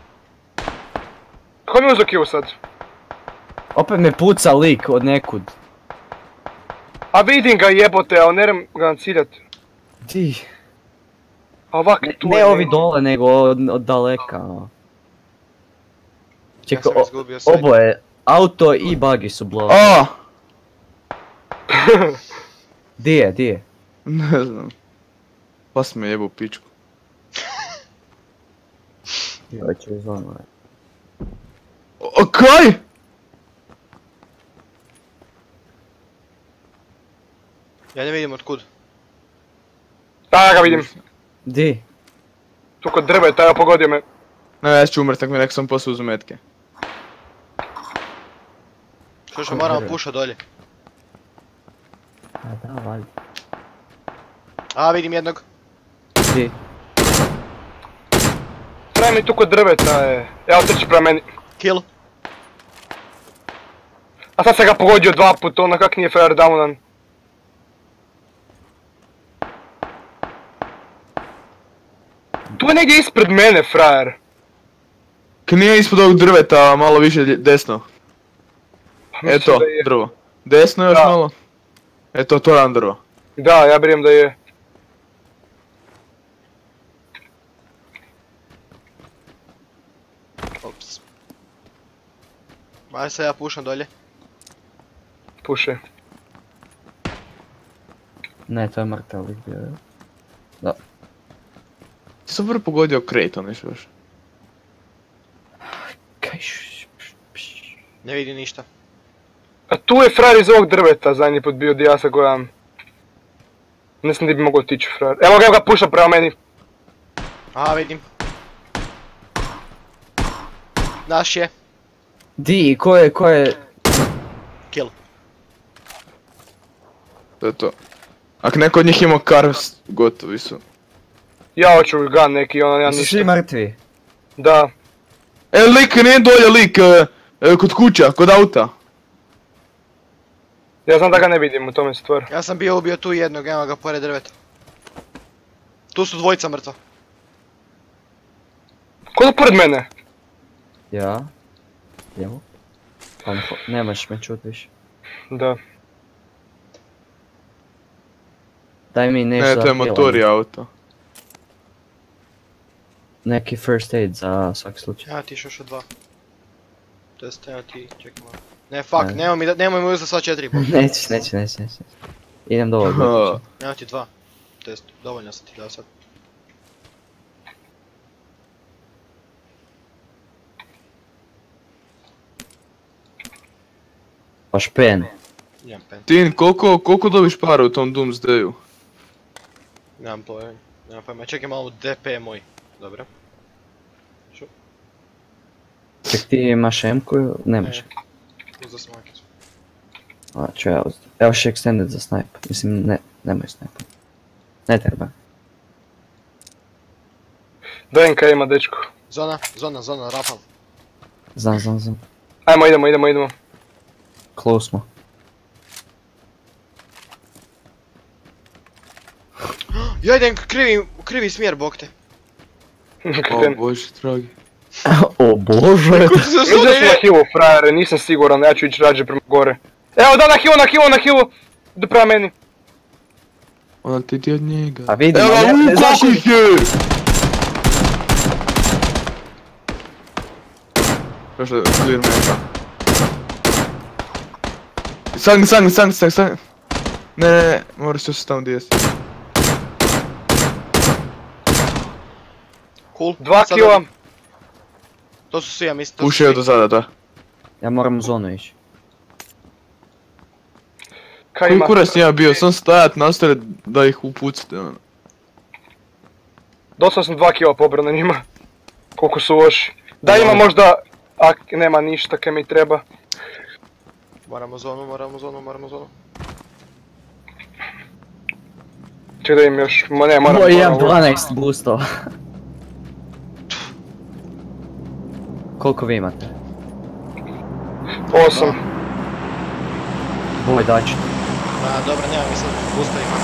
Ko mi uzeo kill sad? Opet me puca lik od nekud. A vidim ga jebote, ali nerem ga nam ciljat. Di? A ovak Ne, tu ne je ovi negdje. dole, nego od, od daleka. ono. Ja Čekaj, sam o- izgubio sve. oboje, auto i buggy su blow. A, Di je, di je? ne znam. Pa si me jebao u pičku. Joj, ću iz ono. O, kaj? Ja ne vidim otkud. Da, ja ga vidim. Di? Tu kod drveta, evo pogodio me. Ne, ja ću umret, tak mi nek sam poslije uzu metke. Što što moramo pušat dolje. A da, valjda. A vidim jednog. Di? Traj mi tu kod drveta je. Evo trči prema meni. Kill. A sad sam ga pogodio dva puta, ono kak nije fair downan. Tu je negdje ispred mene, frajer. K nije ispod ovog drveta, malo više lje- desno. Pa mislim Eto, da je. drvo. Desno još Da. malo. Eto, to je drvo. Da, ja vjerujem da je. Ops. Aj se ja pušam dolje. Puše. Ne, to je mrtav lik bio. je. Ti sam prvo pogodio Creighton još još. Kaj š... š- š- Ne vidim ništa. A tu je frajer iz ovog drveta, zadnji put bio di ja sad gledam. Ne znam di bi mogao otići frajer. Evo ga, evo ga puša prema meni. A vidim. Naš je. Di, ko je, ko je... Kill. To je to. Ako neko od njih ima cars, gotovi su. Ja hoću gun neki, ono, ja Su ništa. svi mrtvi. Da. E, lik, nije dolje lik, e, e, kod kuća, kod auta. Ja znam da ga ne vidim, u tome je stvar. Ja sam bio ubio tu jednog, evo ga pored drveta. Tu su dvojica mrtva. Ko da pored mene? Ja. Evo. Pa ne, nemaš me čut više. Da. Daj mi nešto Ne, za to je healing. motor i auto. Neki first aid za svaki slučaj. Evo ti šošo dva. To jest, evo ti, čekaj malo. Ne, fuck, Ne. nemoj mi, da- nemoj mi uzeti sva četiri. bo. Nećeš, nećeš, nećeš, nećeš. Idem do ovog. Aha. Evo ti dva. To jest, dovoljno sam ti dao sad. Pa špen. Imam pen. Tin, koliko, koliko dobiš para u tom Doomsdayu? Nemam pojma. Nemam pojma, čekaj malo D P moj. Dobro. Šo? Ček ti imaš M-ku? Nemaš. Ne. Uzao sam makicu. A, ću ja uzeti. Evo še extended za snipe. Mislim, ne, nemoj snipe. Ne treba. D N K ima, dečko. Zona, zona, zona, rapal. Znam, znam, znam. Ajmo, idemo, idemo, idemo. Close smo. Ja idem krivi, krivi smjer, bok te. O bože, dragi. O bože! Mislim sam na hillu, frajere, nisam siguran, ja ću ići rađe prema gore. Evo da, na hillu, na hillu, na hillu! Idu prema meni. Ona ti ti od njega. A vidim, Evo, ne, ne u, znaš kako ih je! Još da clear meta. Sang, sang, sang, sang, sang. Ne, ne, ne, moraš se tamo gdje jesi. Cool. Dva Sad killa. dobim. To su svi, ja mislim, to su Pušaju svi. do sada, da. Ja moram u zonu ići. Kaj Koji ima? kurac nije bio, sam stajat, nastavlja da ih upucite, ono. Dosad sam dva killa pobrao na njima. Koliko su loši. Da ima možda... Ak, nema ništa kaj mi treba. Moramo zonu, moramo zonu, moramo zonu. Ček da im još... Ma ne, moram... Moj imam moram- dvanaest boostova. Koliko vi imate? Osam. Boj daći. Da, dobro, nema mi sad boosta ima.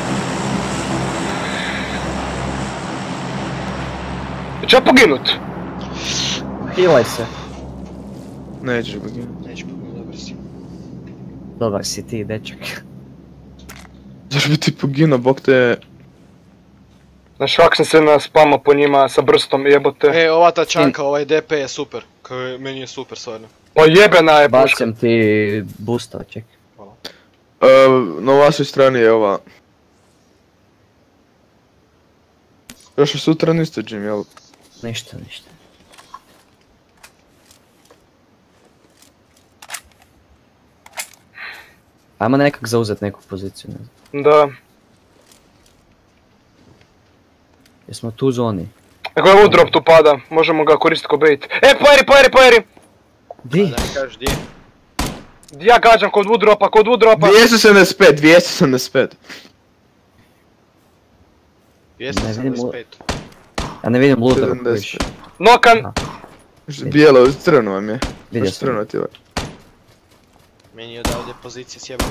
Će ja poginut? Healaj se. Nećeš poginuti. Neću poginuti, dobro si. Dobar si ti, dečak. Zašto bi ti poginuo, bok te... Znaš, ovak sam se naspamao po njima sa brstom, jebote. E, ova ta čanka, ovaj D P je super. Kao, meni je super, stvarno. O jebena je puška. Bacim ti boosta, ček. Hvala. E, na vašoj strani je ova... Još je sutra niste, Jim, jel? Ništa, ništa. Ajmo nekak zauzet neku poziciju, ne znam. Da. Jesmo tu u zoni. Ako je woodrop tu pada, možemo ga koristiti ko bait. E, poeri, poeri, poeri! Di? Da mi kažeš di? Ja gađam kod woodropa, kod woodropa. dvjesto sedamdeset pet, dvjesto sedamdeset pet. dvjesto sedamdeset pet. Ja ne vidim looter sedamdeset kojiš. pet. Nokan! Aha. Bijelo, crno vam je. Vidio Baš sam. crno ti je. Meni je odavde pozicije sjebano.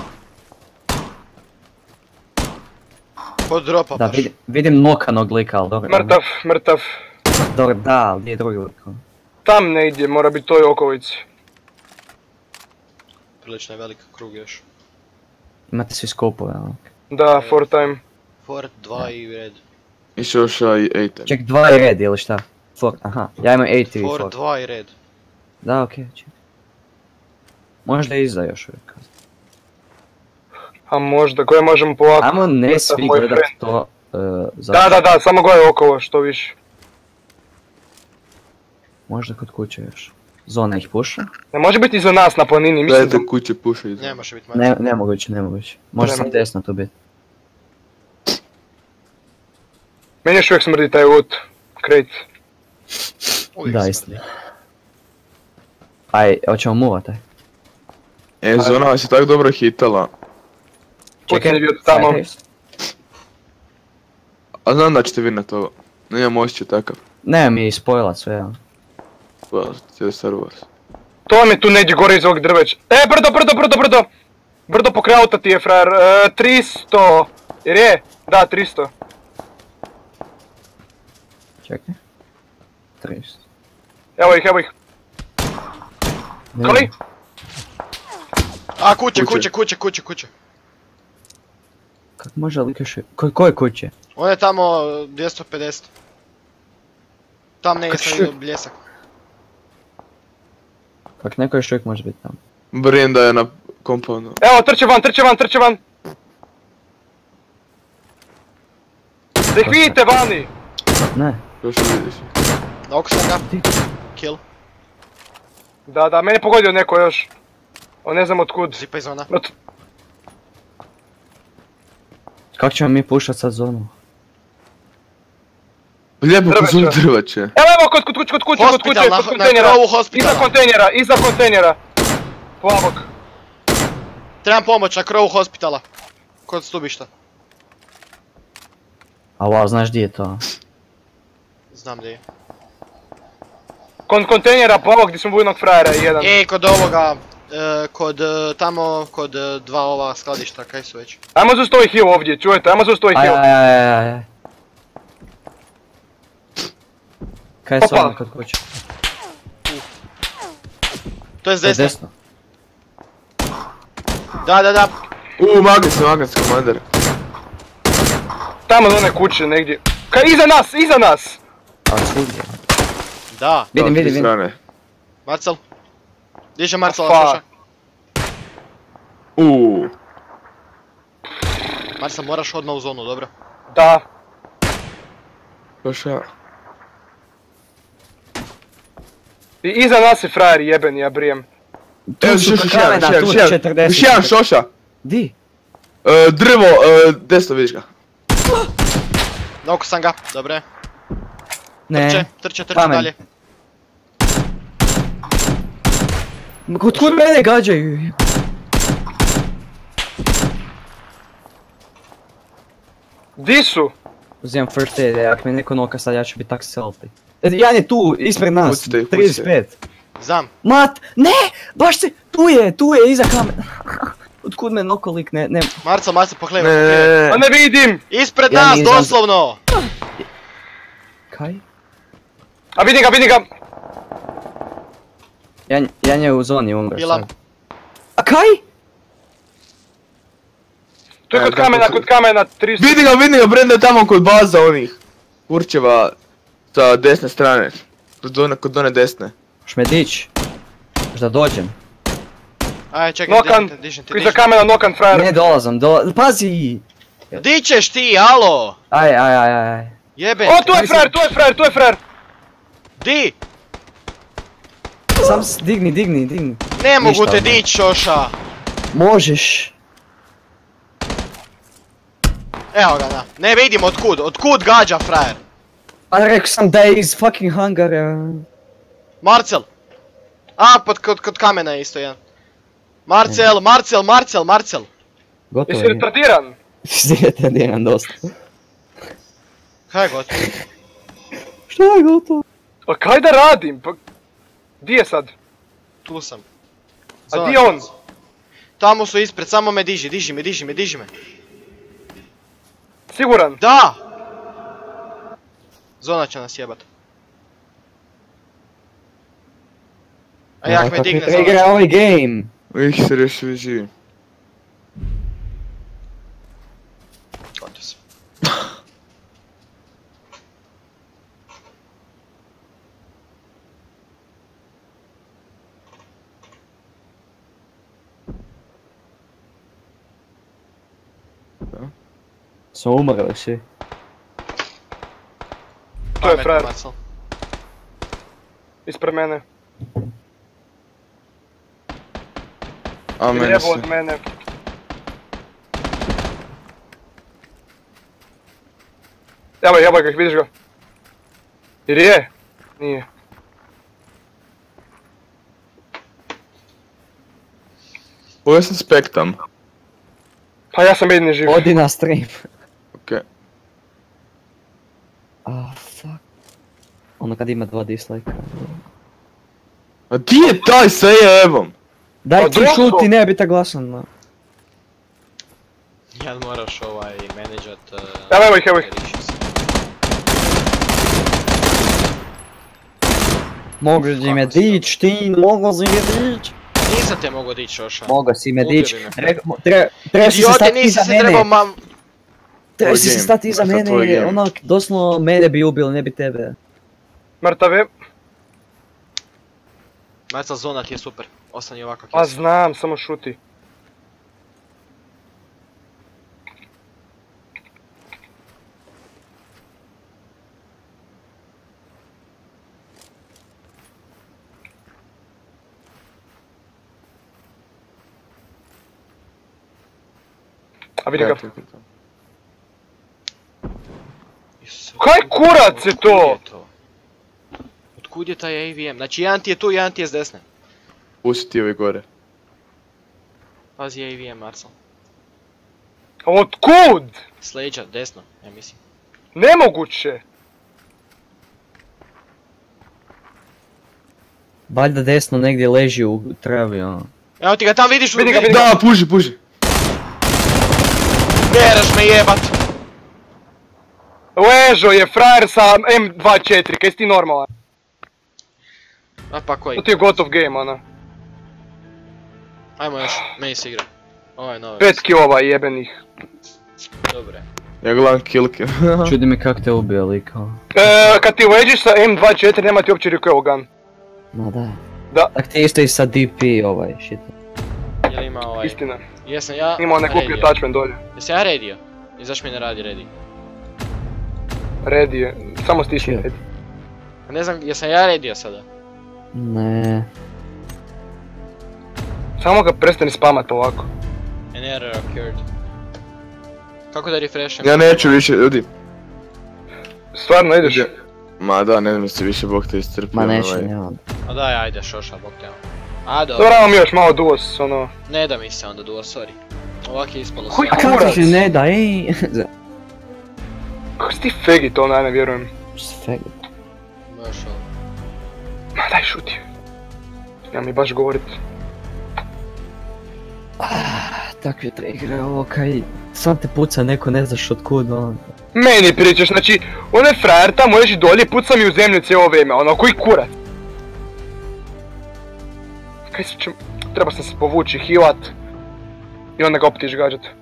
Kod dropa Da, baš. vidim, vidim nokanog lika, ali dobro. Mrtav, mrtav. Dobro, da, ali gdje je drugi lik? Tam negdje, mora biti toj okolici. Prilično je velik krug još. Imate svi skopove, ali. Da, four time. Fort, dva i red. I Šoša i Ejten. Ček, dva je red, ili šta? Fort, aha. Ja imam osam i Fort, Fort. dva i red. Da, okej, ček. Možda je iza još uvijek. A možda, koje možemo polako. Ajmo ne Mrtav svi moj gledat friend. to uh, za... Da, da, da, samo gledaj okolo, što više. Možda kod kuće još. Zona ih puša? Ne može biti iza nas na planini, mislim da... Gledajte kuće puša iza. Ne može biti manje. Ne, nemoguće, nemoguće. Može Ne sam mogu. desno to biti. Meni još uvijek smrdi taj wood. Crate. Uvijek Da, smrdi. istina. Aj, hoćemo muvat, aj. E, zona vas je tako dobro hitala. Pucni bio tamo. Siderace. A znam da ćete vi na to. Nemam osjećaj takav. Ne, mi je spojila sve, ja. Well, cijeli Star Wars. To vam je tu neđe gore iz ovog drveća. E, brdo, brdo, brdo, brdo! Brdo pokraj auta ti je, frajer. E, tristo. Jer je? Da, tristo. Čekaj. tristo. Evo ih, evo ih. Ne Koli? znam. A, kuće, Kuće. kuće, kuće, kuće, kuće. Kako može lik još... Ko, koje kuće? On je tamo dvjesto pedeset. Tam negdje Kako sam še- vidio bljesak. Kak neko još uvijek može biti tamo. Brenda je na kompoundu. Evo, trče van, trče van, trče van. Da ih vidite vani. Ne. Još ne vidiš. Oko sam ga. Di? Kill. Da, da, mene pogodio neko još. O, ne znam otkud. Zipa iz zona. Od... Kako ćemo mi pušat sad zonu? Lijepo Drveće. pozove drvače. Evo, evo, kod, kod, kod, kod kuće, kod kuće, Hospital, na, kod na kontejnera. krovu Iza hospitala. kontejnera, iza kontejnera. Plavog. Trebam pomoć na krovu hospitala. Kod stubišta. A wow, znaš gdje je to? Znam gdje je. Kod kontejnera plavog gdje smo bujnog frajera, jedan. E, kod ovoga, e, kod e, tamo, kod e, dva ova skladišta, kaj su već. Ajmo za stoji heal ovdje, čujete, ajmo za stoji Aj, heal. aj, aj, aj, aj. Kaj je s Opa. ovim kod kuće? To je s To je desne. desno. Da, da, da. Uuu, Magnus, Magnus, komander. Tamo do one kuće negdje. Kaj, iza nas, iza nas! Ali svugdje. Da. Vidim, Da, vidim, s vidim. strane. Marcel. Diže Marcela, Fuck. sluša. Uuu. Marcel, moraš odmah u zonu, dobro? Da. Šoša. I iza nas je frajer jebeni, ja brijem. Evo, su Šoša, kod šijan, kamena, šijan, tu šijan. četrdeset. Šijan, Šoša. Di? E, drvo, e, desno vidiš ga. Na oko sam ga, dobro je. Ne. Trče, trče, trče Pamen. dalje. Kod kud mene gađaju? Di su? Uzimam first aid, ako me neko noka sad ja ću biti tak selfie. E, Jan je tu, ispred nas, Pucite ih, trideset pet. Znam. Mat, ne! Baš se, tu je, tu je, iza kamena. Otkud me nokolik, ne, ne. Marcel, Marcel, poklivaj, Ne, poklivaj. ne, A ne. ne vidim! Ispred Ja nas, nisam- doslovno! Kaj? A vidim ga, vidim ga! Jan, Jan je u zoni umre Ilam. sad. A kaj? Tu je E, kod da, kamena, tu- kod kamena, tristo. Vidi ga, vidi ga, Brenda je tamo kod baza onih. Kurčeva sa desne strane. Kod one, kod one desne. Hoš me dić? Hoš da dođem? Aj, čekaj, Nokan, dižem te, dižem te, iza dižem te. kamena nokan frajer. Ne dolazam, dolazam, pazi! Di ćeš ti, alo? Aj, aj, aj, aj, aj. Jebe O, tu te. je frajer, tu je frajer, tu je frajer! Di? Sam s, digni, digni, digni. Ne mogu Ništa, te ne. dić, Šoša. Možeš. Evo ga, da. Ne vidim otkud, otkud gađa frajer. A rekao sam da je iz fucking hangara. Marcel. A, pod, kod, kod kamena je isto jedan. Marcel, Marcel, Marcel, Marcel. Gotovo Jesi je. retardiran? Sjete, nijedan dosta. Kaj je gotovo? Što je gotovo? A kaj da radim? Pa... Di je sad? Tu sam. A di je on? Tamo su ispred, samo me diži, diži me, diži me, diži me. Siguran? Da! Zona će nas jebat. A jak me digne Kako zona. igra ovaj game? Ih se rešili živi. Gotov sam. Smo umrli svi. To je Pametno, frajer. Marcel. Ispred mene. A meni Lijevo se. od mene. Evo, evo ga, vidiš ga. Jer je? Nije. Ovo sam spektam. Pa ja sam jedini živ. Odi na stream. Okej. Ah, fuck. Ono kad ima dva dislike. A di je taj sa E M-om? Daj Pa ti drugo. šuti, ne bi ta glasan. no. Jan moraš ovaj menadžat... Uh, Evo, evo ih, evo ih. Mogu si me Kako si dić, ti, mogu si me dić. Nisam te mogo dić, Šoša. Mogu si me Ubio dić. bi me. Rekao, mo- tre- Trebaš si se Idiote, stati nisi iza se trebao mene. mam... Trebaš si se Tvoj stati iza game. Sad tvoj mene, game. onak, doslovno mene bi ubili, ne bi tebe. Mrtav je. Marcel, zona ti je super. Ostani ovako Pa kjes. znam, samo šuti. A vidi ga. Isuse, Kaj otkud- kurac je otkud to? je to? Otkud je taj A V M? Znači jedan ti je tu, jedan ti je s desne. Pusti ti ovi gore. Pazi A V M, Marcel. Otkud? S leđa, desno, ja mislim. Nemoguće. Valjda desno negdje leži u travi, ono. Evo ti ga tam vidiš, Vidi ga, vidi- vidi ga. Da, puži, puži. Neraš me jebat. Ležo je frajer sa M dvadeset četiri, kaj si ti normalan? A pa koji? To ti je gotov game, ono. Ajmo još, meni se igra. Ovo je novo. Pet killova jebenih. Dobre. Ja gledam killke. Čudi me kak te ubio lika. E, kad ti ležiš sa M dvadeset četiri nema ti uopće recoil gun. Ma da. Da. Tak ti isto i sa D P ovaj shit. Jel ima ovaj... Istina. Jesam ja... Imao ne kupio radio. attachment dolje. Jesam ja radio? I zašto mi ne radi ready? Ready je. Samo stisni Chill. ready. A ne znam, jesam ja radio sada? Ne. Samo ga prestani spamat ovako. An error occurred. Kako da refresham? Ja neću više, ljudi. Stvarno ideš? Ide. Ma da, ne znam se više bog te iscrpio. Ma neće, ovaj. nema. A daj, ajde, šoša, bok te. A dobro, Dobro, imam još malo duos, ono. ne da mi se onda duo, sorry. Ovak je ispalo Koji sve. A kako Kurac. ti ne da, ej? Kako si ti fegi to, ne, ne vjerujem. Svega. Možeš ovo. Ma daj šuti. Ja mi baš govorit. Takve te igre, ovo kaj... Sam te puca neko, ne znaš otkud, ono... Meni pričaš, znači, onaj frajer tamo leži dolje, puca mi u zemlju cijelo vrijeme, ono, koji kurac. Kaj se ćem... Treba sam se povući, healat. I onda ga opet gađat.